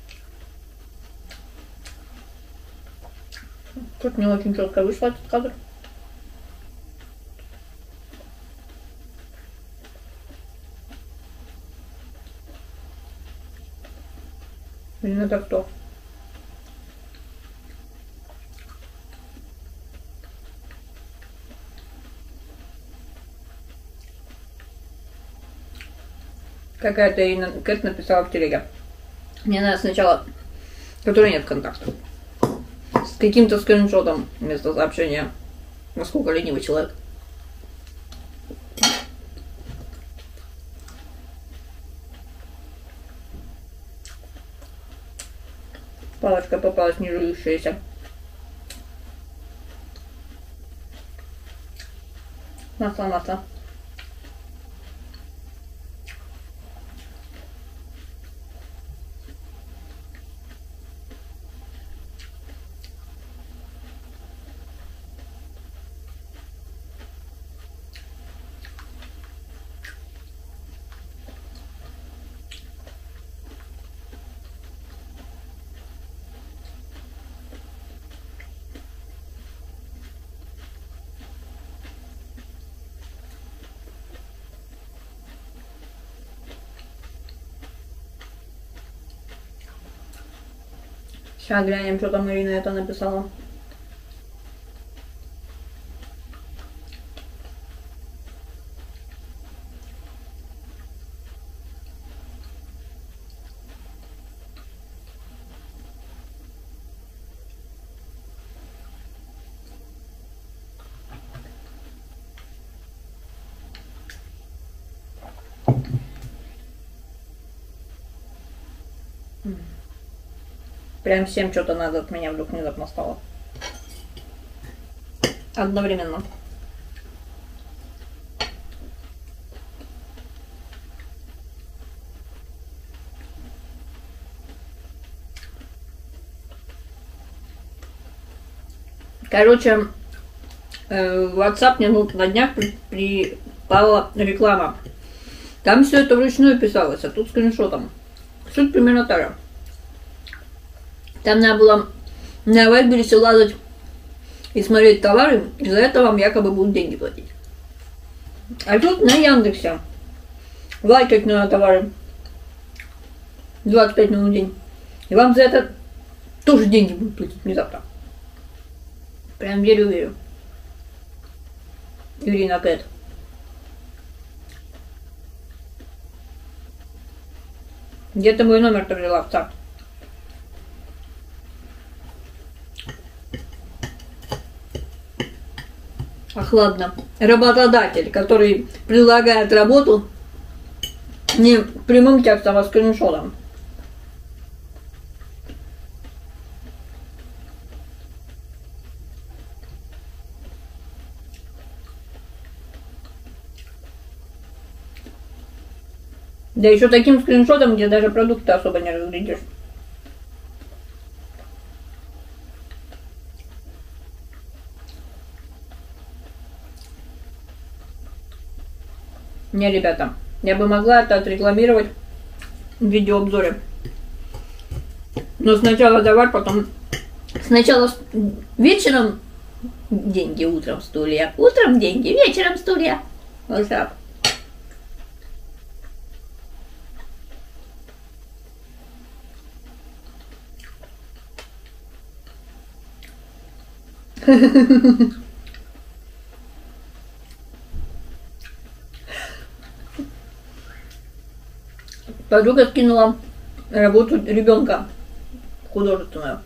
Тут не очень четко вышел этот кадр. Блин, это кто? Какая-то Ирина Кэт написала в телеге. Мне надо сначала, который нет контактов, с каким-то скриншотом вместо сообщения, насколько ленивый человек. Палочка попалась не жующаяся. Масло, масло. Сейчас глянем, что там Ирина это написала. Прям всем что-то надо от меня вдруг внезапно стало. Одновременно. Короче, э, в WhatsApp мне ну, на днях при, припала реклама. Там все это вручную писалось, а тут скриншотом. Суть примерно та же. Там надо было на Вайберсе лазать и смотреть товары, и за это вам якобы будут деньги платить. А тут на Яндексе лайкать на товары двадцать пять минут в день. И вам за это тоже деньги будут платить внезапно. Прям верю-верю. Ирина Кэт. Где ты мой номер-то взяла, овца? Ах, ладно. Работодатель, который предлагает работу не прямым текстом, а скриншотом. Да еще таким скриншотом, где даже продукты особо не разглядишь. Не, ребята, я бы могла это отрекламировать в видеообзоре. Но сначала товар, потом... Сначала вечером деньги, утром стулья. Утром деньги, вечером стулья. Вот так. Подруга скинула работу ребенка художественную.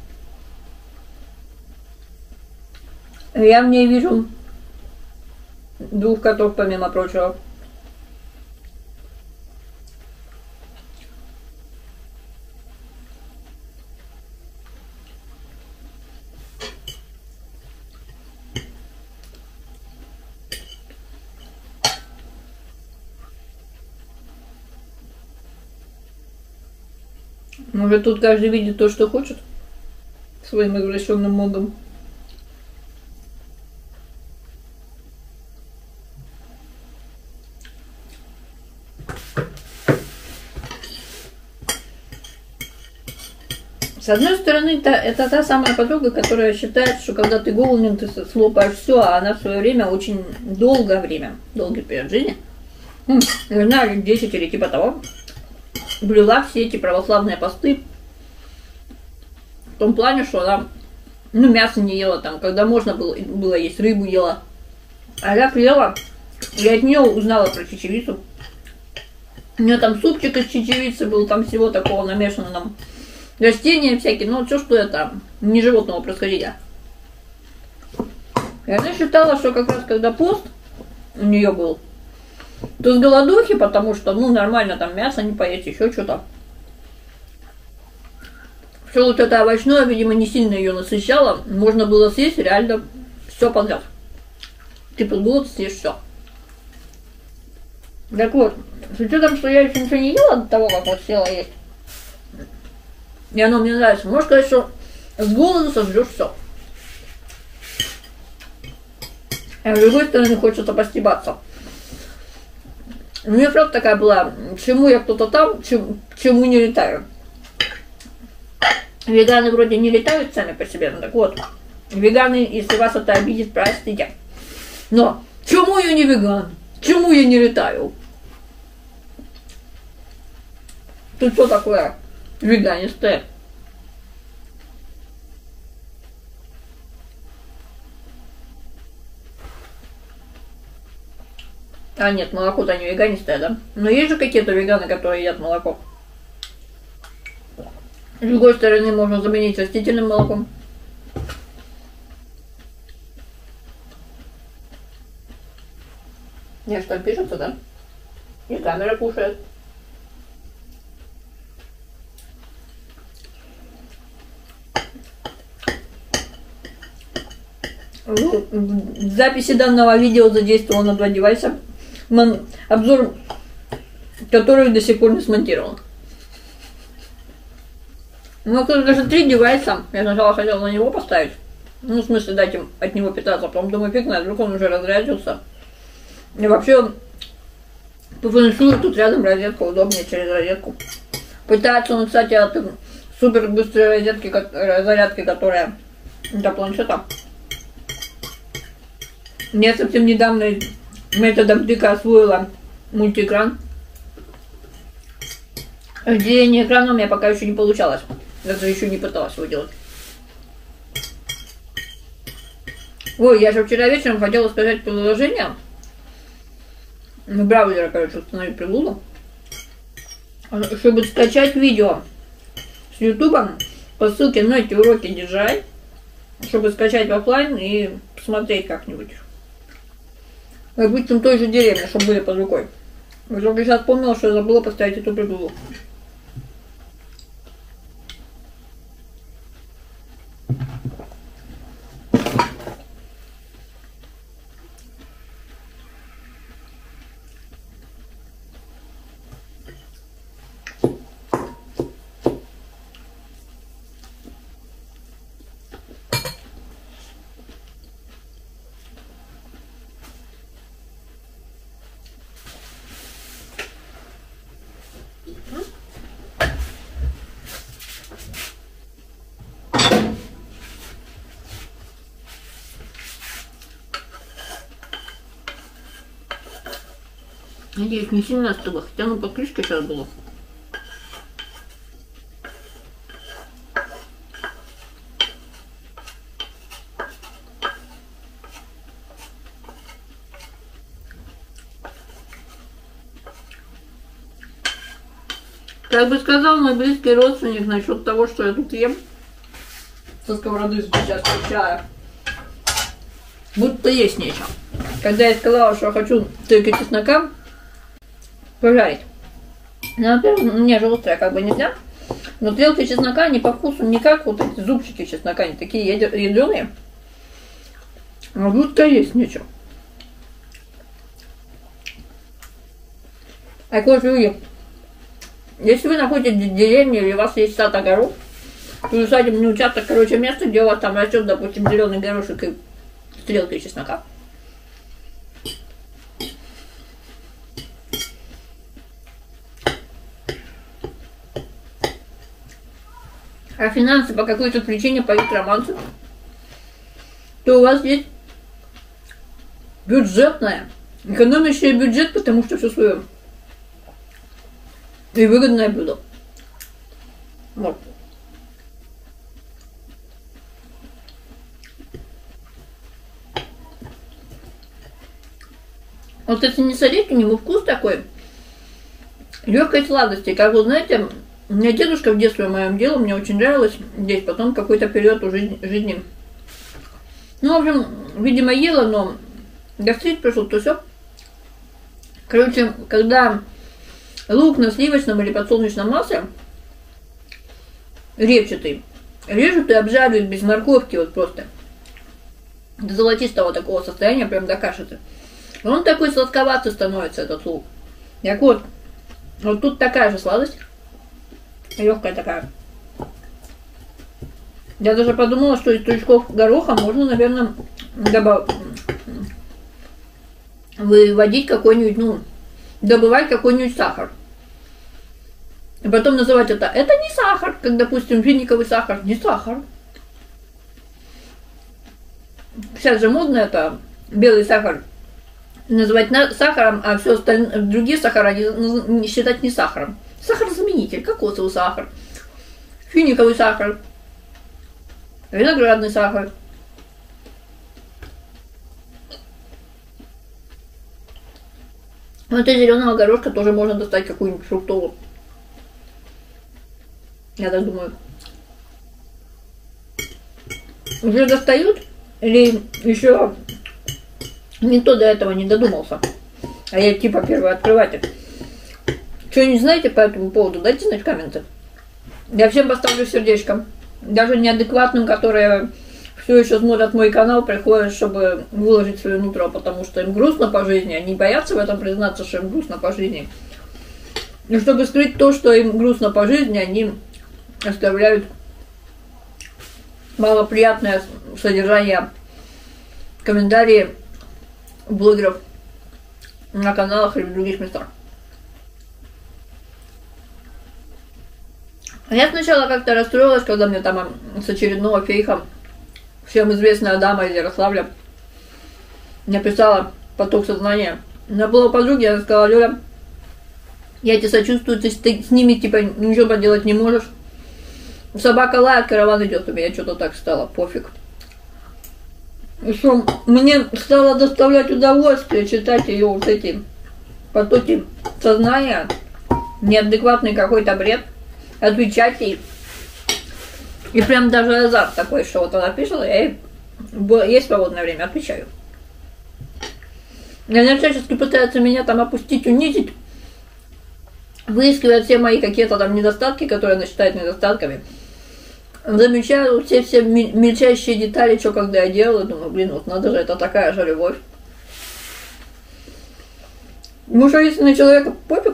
Я в ней вижу двух котов, помимо прочего. Может, тут каждый видит то, что хочет своим извращенным мозгом. С одной стороны, это, это та самая подруга, которая считает, что когда ты голоден, ты слопаешь все, а она в свое время очень долгое время, долгий период жизни, не знаю, лет десять или типа того, блюла все эти православные посты в том плане, что она, ну, мясо не ела там, когда можно было, было есть, рыбу ела. А я ела, я от нее узнала про чечевицу. У меня там супчик из чечевицы был, там всего такого намешано, там растения всякие, ну все, что это, не животного происхождения. И она считала, что как раз когда пост у нее был, то с голодухи, потому что, ну, нормально там мясо не поесть, еще что-то. Все вот это овощное, видимо, не сильно ее насыщало. Можно было съесть реально все подряд. Ты под голод съешь все. Так вот, с учетом, что я еще ничего не ела до того, как вот села есть, и оно мне нравится, можно сказать, что с голоду сожрешь все. А с другой стороны, хочется постебаться. У меня правда такая была, чему я кто-то там, чему, чему не летаю. Веганы вроде не летают сами по себе, ну так вот, веганы, если вас это обидит, простите. Но чему я не веган? Чему я не летаю? Тут что такое веганистое? А нет, молоко-то не веганистое, да? Но есть же какие-то веганы, которые едят молоко. С другой стороны, можно заменить растительным молоком. Нет, что пишется, да? И камера кушает. В записи данного видео задействовано два девайса, обзор которых до сих пор не смонтирован. Ну, тут даже три девайса. Я сначала хотела на него поставить. Ну, в смысле, дать им от него питаться. Потом думаю, фиг знает, вдруг он уже разрядился. И вообще, по фэншую тут рядом розетка, удобнее через розетку. Пытается он, кстати, от супер быстрой розетки, зарядки, которая для планшета. Я совсем недавно методом тыка освоила мультиэкран, где не экраном я пока еще не получалось. Даже еще не пыталась его делать. Ой, я же вчера вечером хотела скачать приложение. В браузере, короче, установить приблуду. Чтобы скачать видео с ютубом по ссылке на эти уроки Диджай. Чтобы скачать в офлайн и посмотреть как-нибудь. Как будто в той же деревне, чтобы были под рукой. Я только сейчас вспомнила, что я забыла поставить эту приблуду. Надеюсь, не сильно остыло, хотя ну под крышкой сейчас было. Как бы сказал мой близкий родственник насчет того, что я тут ем со сковороды с чашкой чая, будто есть нечего. Когда я сказала, что я хочу только чеснока пожарить. Ну, во-первых, мне же острое как бы нельзя. Но стрелки чеснока, они по вкусу не как вот эти зубчики чеснока, они такие ядреные. А будто есть нечего. А вот люди, если вы находитесь в деревне или у вас есть сад огород, то усадебный участок, короче, место, где у вас там растет, допустим, зеленый горошек и стрелки чеснока. А финансы по какой-то причине поют романсы, то у вас есть бюджетное, экономящее бюджет, потому что все свое. И выгодное блюдо. Вот. Вот если не солить, у него вкус такой Легкой сладости. Как вы знаете, у меня дедушка в детстве моем делал, мне очень нравилось здесь, потом какой-то период у жизни, жизни. Ну, в общем, видимо, ела, но гастрит пришел, то все. Короче, когда лук на сливочном или подсолнечном масле, репчатый, режут и обжаривают без морковки, вот просто. До золотистого такого состояния, прям до кашицы. Он такой сладковатый становится, этот лук. Так вот, вот тут такая же сладость. Легкая такая. Я даже подумала, что из стручков гороха можно, наверное, добав... выводить какой-нибудь, ну, добывать какой-нибудь сахар. И потом называть это, это не сахар, как, допустим, финиковый сахар, не сахар. Сейчас же модно это, белый сахар, называть сахаром, а все остальные, другие сахара не, не считать не сахаром. Сахарозаменитель, кокосовый сахар, финиковый сахар, виноградный сахар. Вот из зеленого горошка тоже можно достать какую-нибудь фруктовую. Я так думаю. Уже достают? Или еще никто до этого не додумался? А я типа первый открыватель. Что-нибудь знаете по этому поводу? Дайте знать в комментах. Я всем поставлю сердечко. Даже неадекватным, которые все еще смотрят мой канал, приходят, чтобы выложить свое нутро, потому что им грустно по жизни. Они боятся в этом признаться, что им грустно по жизни. И чтобы скрыть то, что им грустно по жизни, они оставляют малоприятное содержание, комментарии блогеров на каналах или в других местах. Я сначала как-то расстроилась, когда мне там с очередного фейха, всем известная дама из Ярославля, написала поток сознания. У меня была подруга, она сказала: Лёля, я тебе сочувствую, ты с ними типа ничего поделать не можешь. Собака лает, караван идет. У меня что-то так стало, пофиг. И что мне стало доставлять удовольствие читать ее вот эти потоки сознания, неадекватный какой-то бред, отвечать ей. И прям даже азарт такой, что вот она пишет, я ей, есть свободное время, отвечаю. И она всячески пытается меня там опустить, унизить, выискивает все мои какие-то там недостатки, которые она считает недостатками. Замечаю все, все мельчайшие детали, что когда я делаю, думаю, блин, вот надо же, это такая же любовь. Ну что, если на человека пофиг,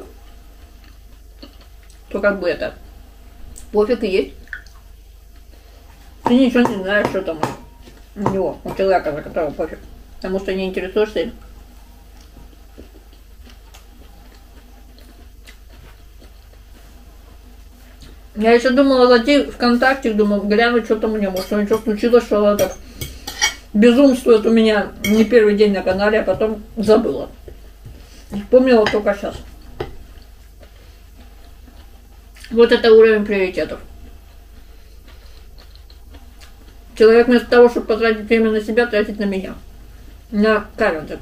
то как бы это, пофиг и есть. Ты ничего не знаешь, что там у него, у человека, за которого пофиг, потому что не интересуешься им. Я еще думала зайти ВКонтакте, думаю, глянуть, что там у меня, может, ничего случилось, что она так безумствует у меня не первый день на канале, а потом забыла. Вспомнила только сейчас. Вот это уровень приоритетов. Человек вместо того, чтобы потратить время на себя, тратит на меня. На комменты.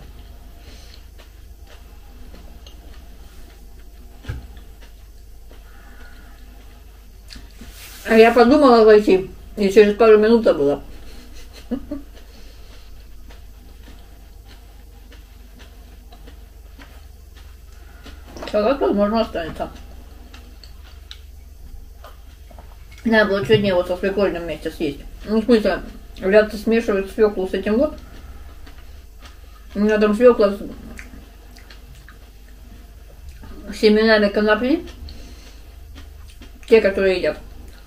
А я подумала войти, и через пару минут было. Салат, возможно, останется. Надо было сегодня его со свеклой вместе съесть. Ну, в смысле, ребята смешивают свеклу с этим вот. У меня там свекла с семенами конопли. Те, которые едят.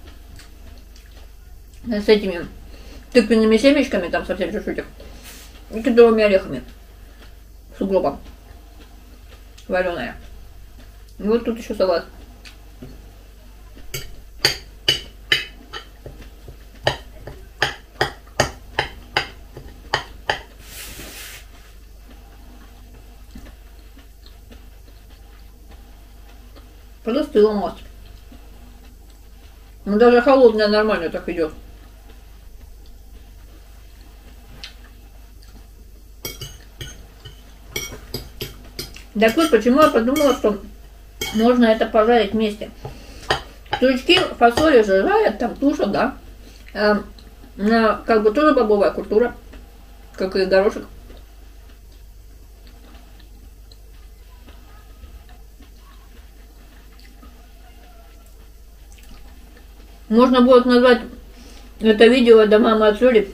С этими тыквенными семечками, там совсем чуть-чуть, и кедровыми орехами с укропом, вареная. И вот тут еще салат. Подостыла масло. Ну даже холодная нормально так идет. Так вот, почему я подумала, что Можно это пожарить вместе. Стручки фасоли же жарят, там тушат, да. А, на, как бы тоже бобовая культура, как и горошек. Можно будет назвать это видео «Это мама от Жюли».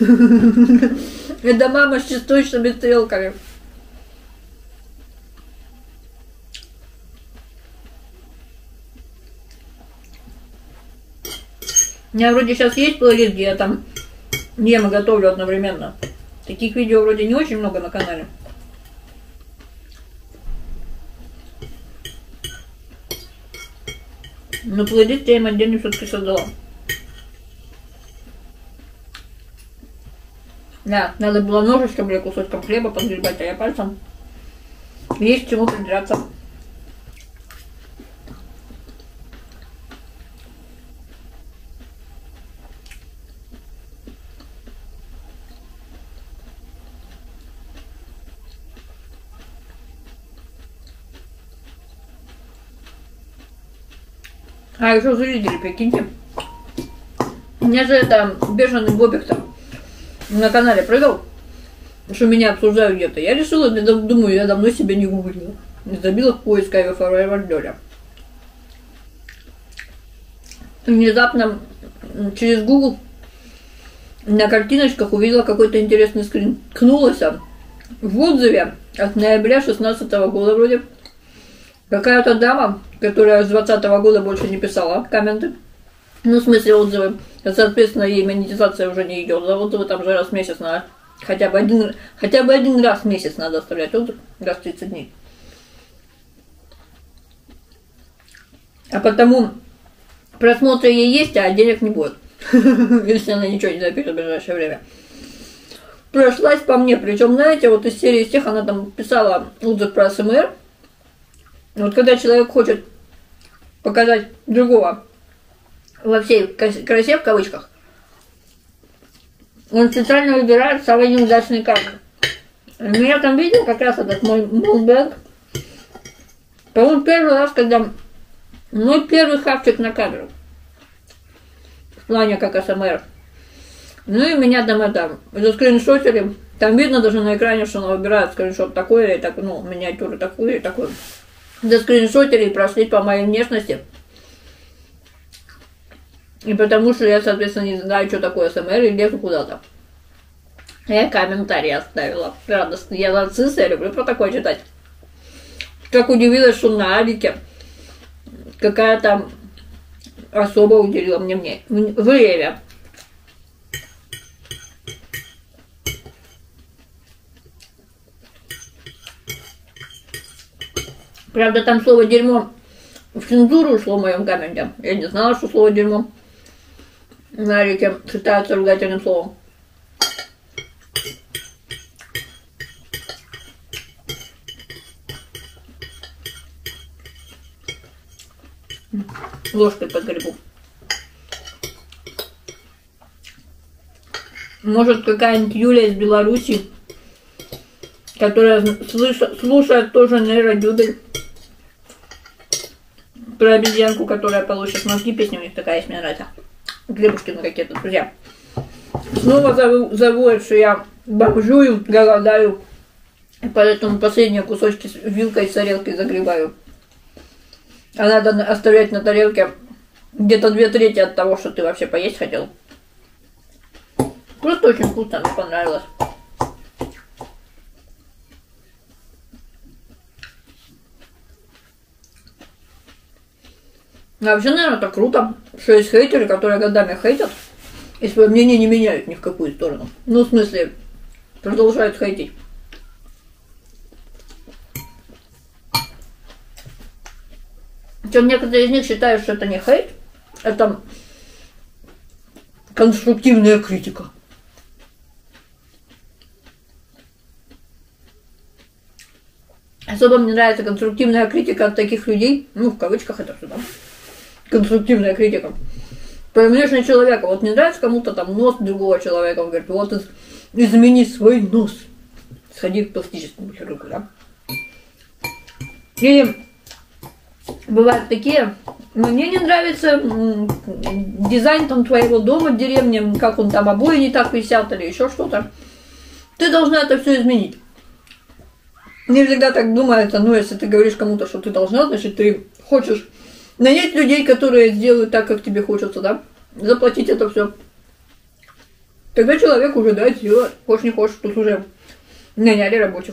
Это мама с часточными стрелками. У меня вроде сейчас есть плейлист, где я там ем и готовлю одновременно. Таких видео вроде не очень много на канале. Но плейлист я им отдельно все-таки создала. Да, надо было ножичком или кусочком хлеба подгребать, а я пальцем. Есть к чему придраться. А еще зрители, прикиньте. У меня же это бешеный бобик там на канале прыгал, что меня обсуждают где-то. Я решила, я думаю, я давно себя не гуглила. Забила в поиск Forever Dolly. Внезапно через Google на картиночках увидела какой-то интересный скрин. Ткнулась в отзыве от ноября шестнадцатого года вроде. Какая-то дама, которая с двадцатого года больше не писала комменты. Ну, в смысле отзывы. Соответственно, ей монетизация уже не идет. За отзывы там же раз в месяц надо. Хотя бы один, хотя бы один раз в месяц надо оставлять отзыв. Раз в тридцать дней. А потому просмотры ей есть, а денег не будет. Если она ничего не запишет в ближайшее время. Прошлась по мне. Причем, знаете, вот из серии всех она там писала отзыв про АСМР. Вот когда человек хочет показать другого во всей красе, в кавычках, он специально выбирает самый неудачный кадр. Меня там видел как раз этот мой мулбэк. По-моему, первый раз, когда мой первый хавчик на камеру. В плане как АСМР. Ну и меня там это, заскриншотили. Там видно даже на экране, что она выбирает скриншот такой, и так, ну, миниатюру такую и такую. Заскриншотили и прошли по моей внешности. И потому что я, соответственно, не знаю, что такое АСМР, и лезу куда-то. Я комментарий оставила. Радостно. Я нарцисс, я люблю про такое читать. Как удивилась, что на Авике какая-то особо уделила мне мне время. Правда, там слово «дерьмо» в цензуру ушло в моем комменте. Я не знала, что слово «дерьмо» на Авике считается ругательным словом. Ложкой подгребу. Может, какая-нибудь Юля из Беларуси, которая слышит, слушает тоже нейродюбель про обезьянку, которая получит мозги, песня у них такая есть, мне нравится. Гребушкины какие-то, друзья. Снова зову, зову, что я бомжую, голодаю, поэтому последние кусочки вилкой с тарелки загребаю. А надо оставлять на тарелке где-то две трети от того, что ты вообще поесть хотел. Просто очень вкусно, мне понравилось. А вообще, наверное, это круто, что есть хейтеры, которые годами хейтят и свое мнение не меняют ни в какую сторону. Ну, в смысле, продолжают хейтить. Причем некоторые из них считают, что это не хейт, это конструктивная критика. Особо мне нравится конструктивная критика от таких людей, ну, в кавычках это сюда. Конструктивная критика. Про внешний человека. Вот не нравится кому-то там нос другого человека, он говорит, вот из, измени свой нос. Сходи к пластическому хирургу, да? Или бывают такие. Мне не нравится дизайн там твоего дома в деревне, как он там, обои не так висят или еще что-то. Ты должна это все изменить. Мне всегда так думается, ну, если ты говоришь кому-то, что ты должна, значит, ты хочешь нанять людей, которые сделают так, как тебе хочется, да? Заплатить это все. Тогда человек уже, да, сделает. Хочешь не хочешь, тут уже наняли рабочих.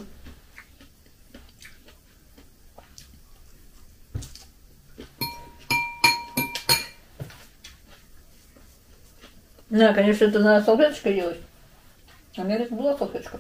Да, конечно, это надо салфеточкой делать. А у меня это была салфеточка.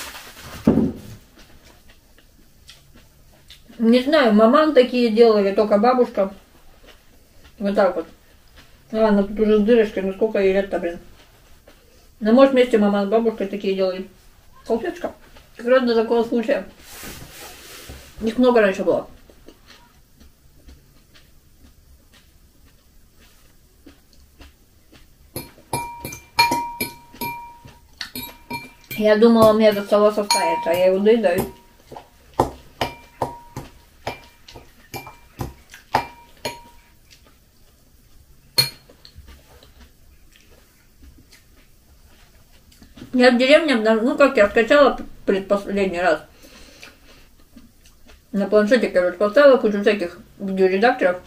Не знаю, маман такие делали, только бабушка. Вот так вот. А, она тут уже с дырочкой, ну сколько ей лет-то, блин. Ну, может, вместе мама с бабушкой такие делали. Салфеточка. Как раз до такого случая. Их много раньше было. Я думала, у меня этот салат останется, а я его доедаю. Я в деревне, ну как я скачала предпоследний раз. На планшете, короче, поставила кучу всяких видеоредакторов.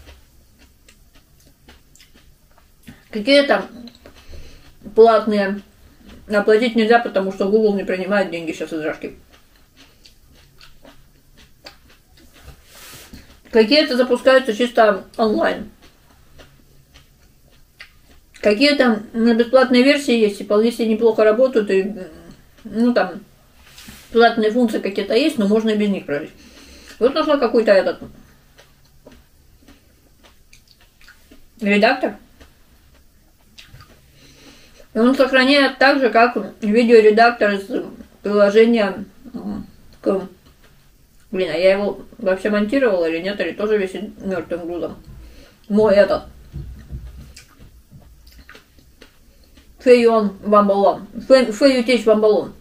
Какие-то платные. Оплатить нельзя, потому что Google не принимает деньги сейчас из Рашки. Какие-то запускаются чисто онлайн. Какие-то на бесплатной версии есть, и вполне себе неплохо работают, и, ну там, платные функции какие-то есть, но можно и без них прожить. Вот нашла какой-то этот редактор. И он сохраняет так же, как видеоредактор из приложения к... Блин, а я его вообще монтировала или нет, или тоже висит мертвым грузом. Мой этот. Фэйон Вамбалон. Фэйютеч Вамбалон.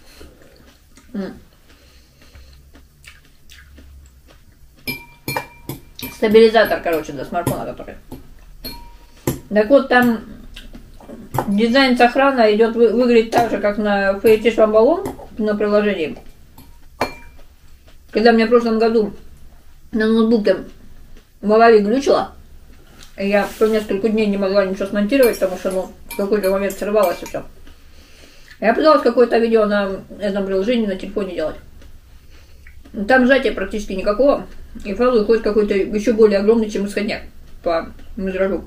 Стабилизатор, короче, для смартфона, который. Так вот, там дизайн сохрана идет, выглядит так же, как на Фэйютеч Вамбалон на приложении. Когда мне в прошлом году на ноутбуке Huawei глючила, я по несколько дней не могла ничего смонтировать, потому что, ну, в какой-то момент срывалось и все. Я пыталась какое-то видео на этом приложении на телефоне делать. Там сжатия практически никакого, и файл выходит какой-то еще более огромный, чем исходняк по метражу.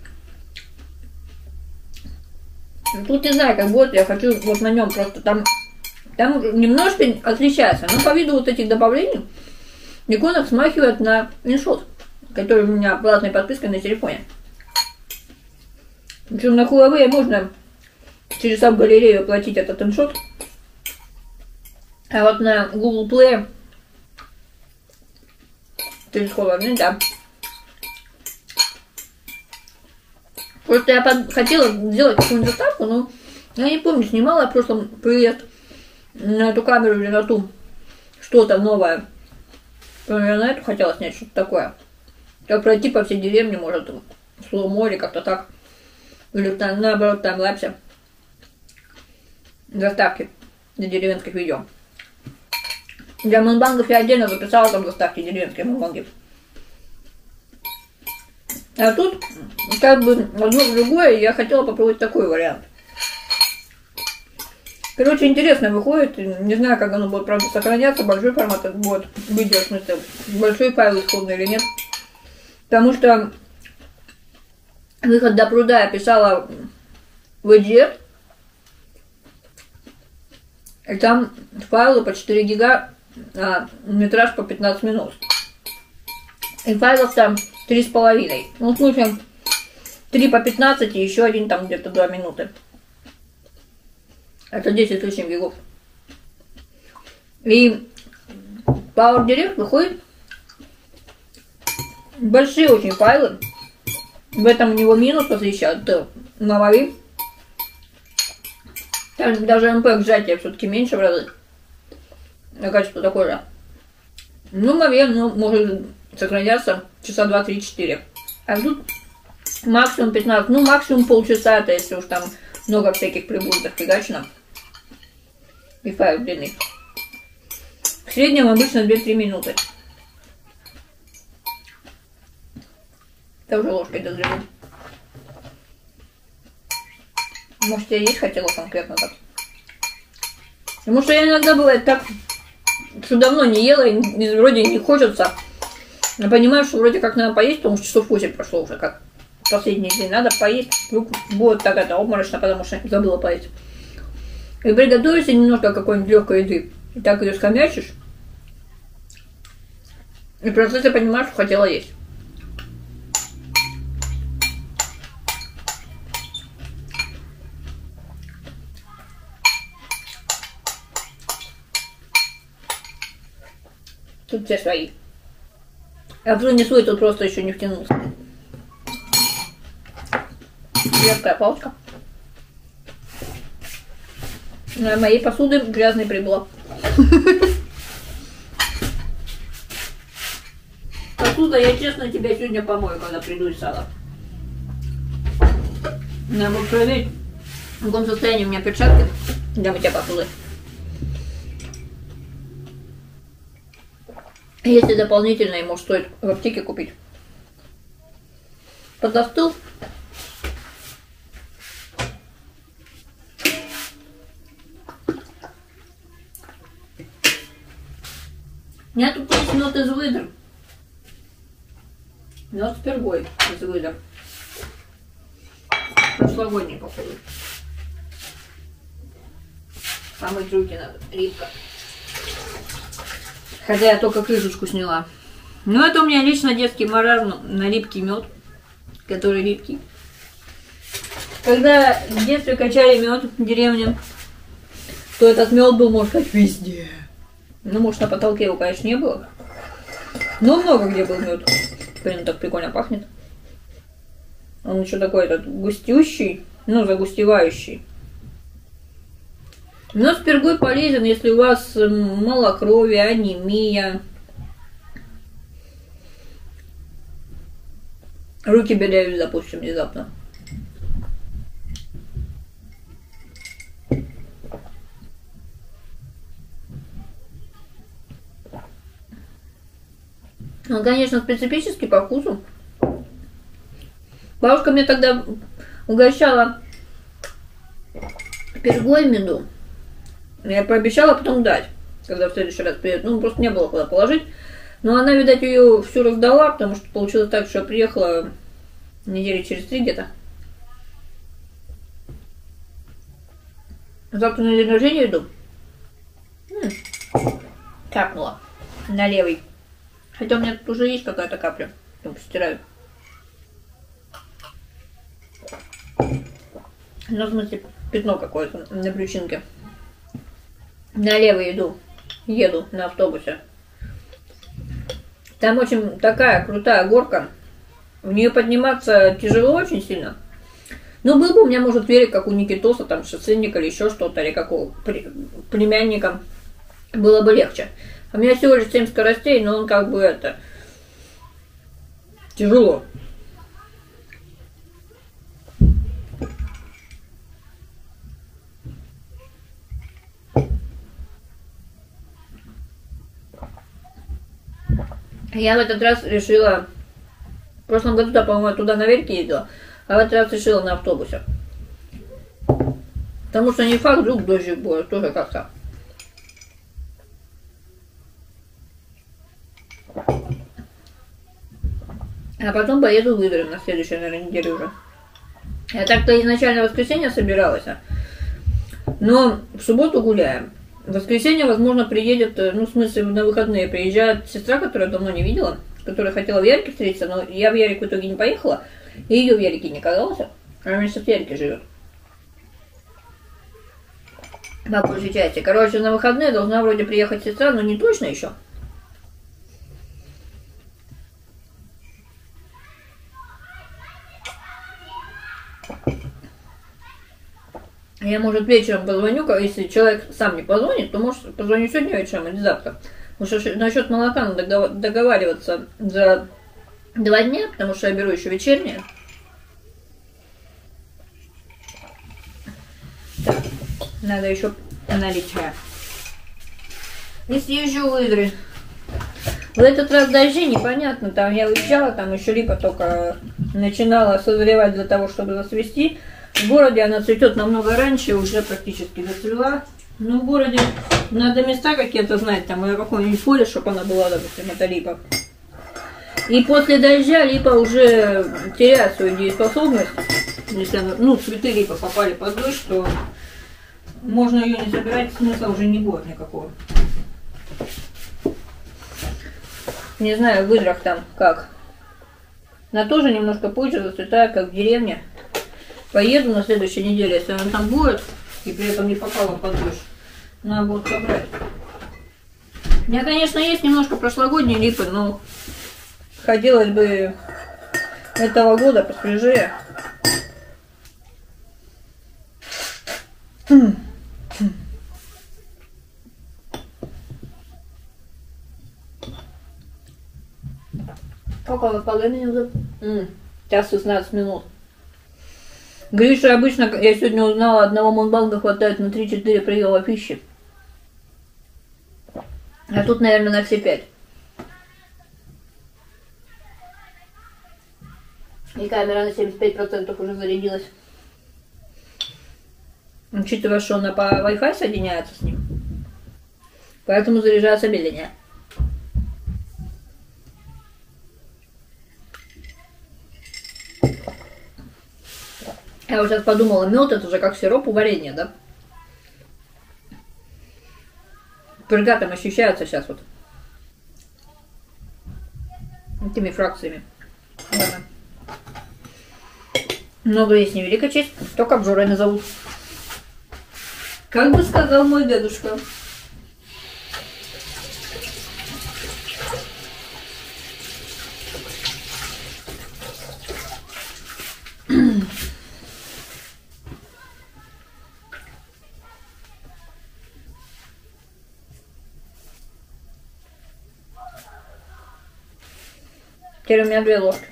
Тут не знаю, как будет, я хочу вот на нем просто там, там немножко отличается, но по виду вот этих добавлений иконок смахивает на иншот, который у меня платной подпиской на телефоне. Причем на Huawei можно через саб-галерею оплатить этот иншот. А вот на Google Play через Huawei, да. Просто я под... хотела сделать какую-нибудь заставку, но я не помню, снимала я в прошлом приезд на эту камеру или на ту что-то новое. Я на эту хотела снять что-то такое. Как пройти по всей деревне, может, в слоумо или как-то так. Или там, наоборот, там лапся. Заставки для деревенских видео. Для мунбангов я отдельно записала там заставки деревенских мунбангов. А тут, как бы, одно в другое, я хотела попробовать такой вариант. Короче, интересно выходит. Не знаю, как оно будет, правда, сохраняться. Большой формат будет видео, в смысле, большой файл исходный или нет. Потому что выход до пруда я писала в эйч ди ар. И там файлы по четыре гига, а метраж по пятнадцать минут. И файлов там три с половиной. Ну, в смысле, три по пятнадцать и еще один там где-то два минуты. Это десять с лишним гигов. И PowerDirect выходит большие очень файлы. В этом у него минус, в отличие от Huawei. Там даже эм пэ сжатие все-таки меньше в разы. А качество такое же. Ну, наверное, ну, может сохранятся часа два-три-четыре. А тут максимум пятнадцать, ну максимум полчаса, это если уж там много всяких приблудных фигачно. И файл длинный. В среднем обычно две-три минуты. Это уже ложкой дозреву. Может, я есть хотела конкретно так? Потому что я иногда бывает так, что давно не ела, и вроде не хочется. Я понимаю, что вроде как надо поесть, потому что часов восемь прошло уже, как последний день. Надо поесть, вдруг будет так это обморочно, потому что забыла поесть. И приготовишься немножко какой-нибудь легкой еды. И так ее скомячишь. И в процессе понимаешь, что хотела есть. Тут все свои. А кто не свой, тот просто еще не втянулся. Легкая палочка. На моей посуды грязной прибыла. Посуда, я честно тебя сегодня помою, когда приду из сада. Надо будет проверить, в каком состоянии у меня перчатки для мытья посуды. Если дополнительные, может, стоит в аптеке купить. Подостыл. У меня тут есть мед из выдр. Мед с пергой из выдр. Прошлогодний, походу. Помыть руки надо. Рибка. Хотя я только крышечку сняла. Но это у меня лично детский маразм на липкий мед, который липкий. Когда в детстве качали мед в деревне, то этот мед был, можно сказать, везде. Ну, может, на потолке его, конечно, не было. Но много где был мед. Блин, так прикольно пахнет. Он еще такой этот густющий, ну, загустевающий. Мед с пергой полезен, если у вас малокровие, анемия, руки беляют, допустим, внезапно. Он, конечно, специфический по вкусу. Бабушка мне тогда угощала пергой меду. Я пообещала потом дать, когда в следующий раз приедет. Ну, просто не было куда положить. Но она, видать, ее всю раздала, потому что получилось так, что я приехала недели через три где-то. Завтра на день рождения иду. М-м, капнула на левый. Хотя у меня тут уже есть какая-то капля. Потом постираю. Ну, в смысле, пятно какое-то на брючинке. Налево иду, еду на автобусе. Там очень такая крутая горка. В нее подниматься тяжело очень сильно. Ну, был бы у меня, может, велик, как у Никитоса, там, шоссейника или еще что-то, или как у племянника. Было бы легче. У меня всего лишь семь скоростей, но он как бы это... Тяжело. Я в этот раз решила, в прошлом году, да, по-моему, туда на велике ездила, а в этот раз решила на автобусе. Потому что не факт, вдруг дождик будет, тоже как-то. А потом поеду в Выдр на следующей, наверное, неделе уже. Я так-то изначально в воскресенье собиралась, но в субботу гуляем. В воскресенье, возможно, приедет, ну, в смысле, на выходные приезжает сестра, которую я давно не видела, которая хотела в Ярике встретиться, но я в Ярик в итоге не поехала, и ее в Ярике не оказалось. Она вместе в Ярике живет. По большей части. Короче, на выходные должна вроде приехать сестра, но не точно еще. Я, может, вечером позвоню, если человек сам не позвонит, то, может, позвоню сегодня вечером или завтра. Уж насчет молока надо договариваться за два дня, потому что я беру еще вечернее. Так, надо еще налить чая. И съезжу в Идры. В этот раз дожди непонятно, там я уезжала, там еще липа только начинала созревать для того, чтобы засвести. В городе она цветет намного раньше, уже практически зацвела. Но в городе надо места какие-то знать, там или какое-нибудь поле, чтобы она была, допустим, это липа. И после дождя липа уже теряет свою дееспособность. Если она, ну, цветы липа попали под дождь, то можно ее не собирать, смысла уже не будет никакого. Не знаю, в Идрах там как. Она тоже немножко позже зацветает, как в деревне. Поеду на следующей неделе, если она там будет, и при этом не попала под дождь, надо будет собрать. У меня, конечно, есть немножко прошлогодней липы, но хотелось бы этого года посвежее. Около половины уже. Сейчас шестнадцать минут. Гриша, обычно, я сегодня узнала, одного Монбланка хватает на три-четыре приема пищи. А тут, наверное, на все пять. И камера на семьдесят пять процентов уже зарядилась. Учитывая, что она по Wi-Fi соединяется с ним. Поэтому заряжается медленнее. Я вот сейчас подумала, мед это же как сироп у варенья, да? Пырга там ощущается сейчас вот. Этими фракциями. Ладно. Много есть невелика честь, только обжорой назовут. Как бы сказал мой дедушка. Теперь у меня две ложки.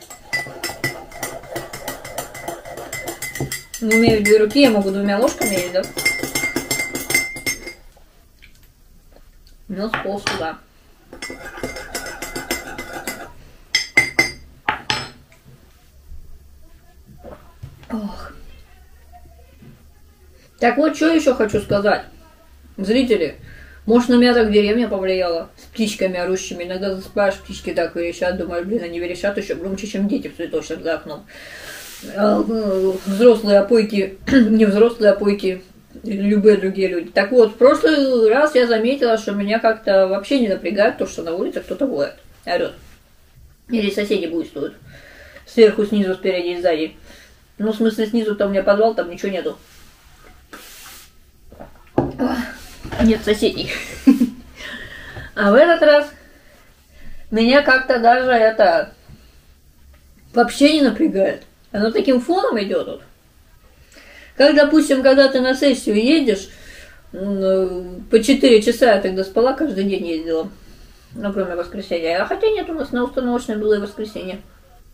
Не умею две руки, я могу двумя ложками есть, да? Мед сполз сюда. Ох. Так вот, что еще хочу сказать. Зрители, может, на меня так деревня повлияла с птичками орущими. Иногда засыпаешь, птички так верещат, думаешь, блин, они верещат еще громче, чем дети в цветочных за окном. Взрослые опойки, не взрослые опойки, любые другие люди. Так вот, в прошлый раз я заметила, что меня как-то вообще не напрягает то, что на улице кто-то воет, орет. Или соседи буйствуют. Сверху, снизу, спереди и сзади. Ну, в смысле, снизу-то у меня подвал, там ничего нету. Нет соседей. А в этот раз меня как-то даже это вообще не напрягает. Оно таким фоном идет вот. Как, допустим, когда ты на сессию едешь, по четыре часа я тогда спала, каждый день ездила. Ну, кроме воскресенья. А хотя нет, у нас на установочной было и воскресенье.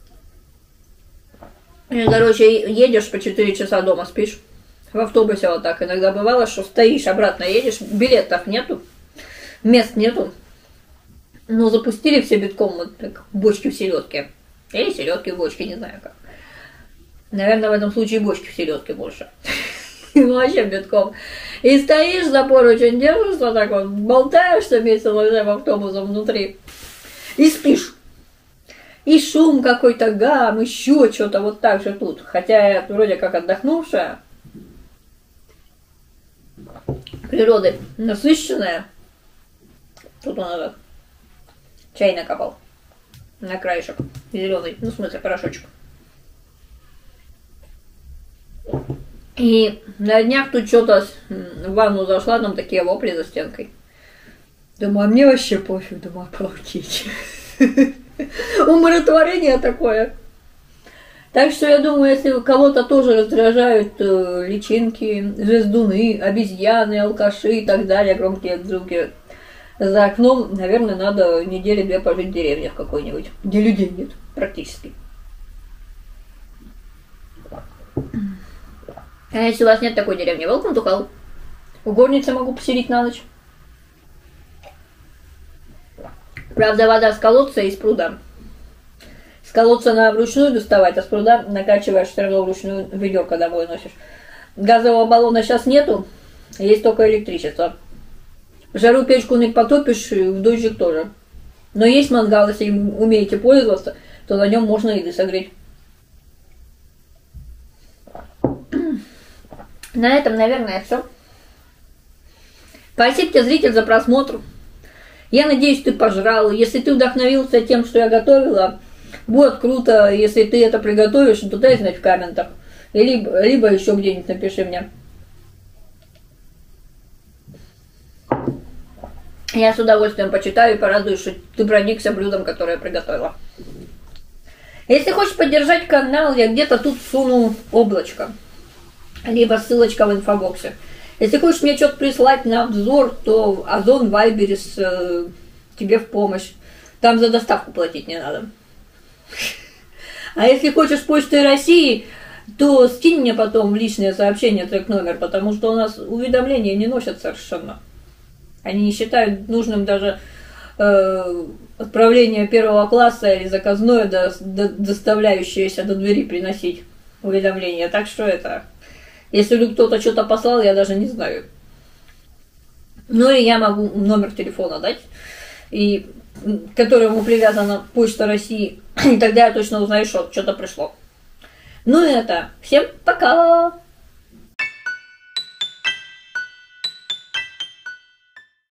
И, короче, едешь по четыре часа, дома спишь. В автобусе вот так. Иногда бывало, что стоишь, обратно едешь, билетов нету, мест нету. Но запустили все битком, вот так, бочки в селедке. Или селедки в бочке, не знаю как. Наверное, в этом случае бочки в селедке больше. Вообще битком. И стоишь за поручень, держишься так вот, болтаешься вместе с автобусом внутри. И спишь. И шум какой-то, гам, еще что-то вот так же тут. Хотя я вроде как отдохнувшая. Природы насыщенная. Тут он этот чай накапал. На краешек. Зеленый. Ну, в смысле, порошочек. И на днях тут что-то в ванну зашла, там такие вопли за стенкой. Думаю, а мне вообще пофиг, думаю, обалдеть. Умиротворение такое. Так что я думаю, если кого-то тоже раздражают э, личинки, звездуны, обезьяны, алкаши и так далее, громкие звуки, за окном, наверное, надо недели две пожить в деревне в какой-нибудь, где людей нет практически. А если у вас нет такой деревни, welcome to hell. В горнице могу поселить на ночь. Правда, вода с колодца и из пруда. С колодца надо вручную доставать, а с пруда накачиваешь все равно вручную, ведерко домой носишь. Газового баллона сейчас нету, есть только электричество. В жару печку не потопишь, в дождик тоже. Но есть мангал, если умеете пользоваться, то на нем можно еды согреть. На этом, наверное, все. Спасибо тебе, зритель, за просмотр. Я надеюсь, ты пожрал. Если ты вдохновился тем, что я готовила, будет круто, если ты это приготовишь, то дай знать в комментах. Либо, либо еще где-нибудь напиши мне. Я с удовольствием почитаю и порадуюсь, что ты проникся блюдом, которое я приготовила. Если хочешь поддержать канал, я где-то тут суну облачко. Либо ссылочка в инфобоксе. Если хочешь мне что-то прислать на обзор, то Озон, Вайберис э, тебе в помощь. Там за доставку платить не надо. А если хочешь Почтой России, то скинь мне потом в личное сообщение трек номер, потому что у нас уведомления не носят совершенно. Они не считают нужным даже э, отправление первого класса или заказное, до, до, доставляющееся до двери приносить уведомления. Так что это... Если кто-то что-то послал, я даже не знаю. Ну и я могу номер телефона дать, и, к которому привязана Почта России, и тогда я точно узнаю, что что-то пришло. Ну и это. Всем пока!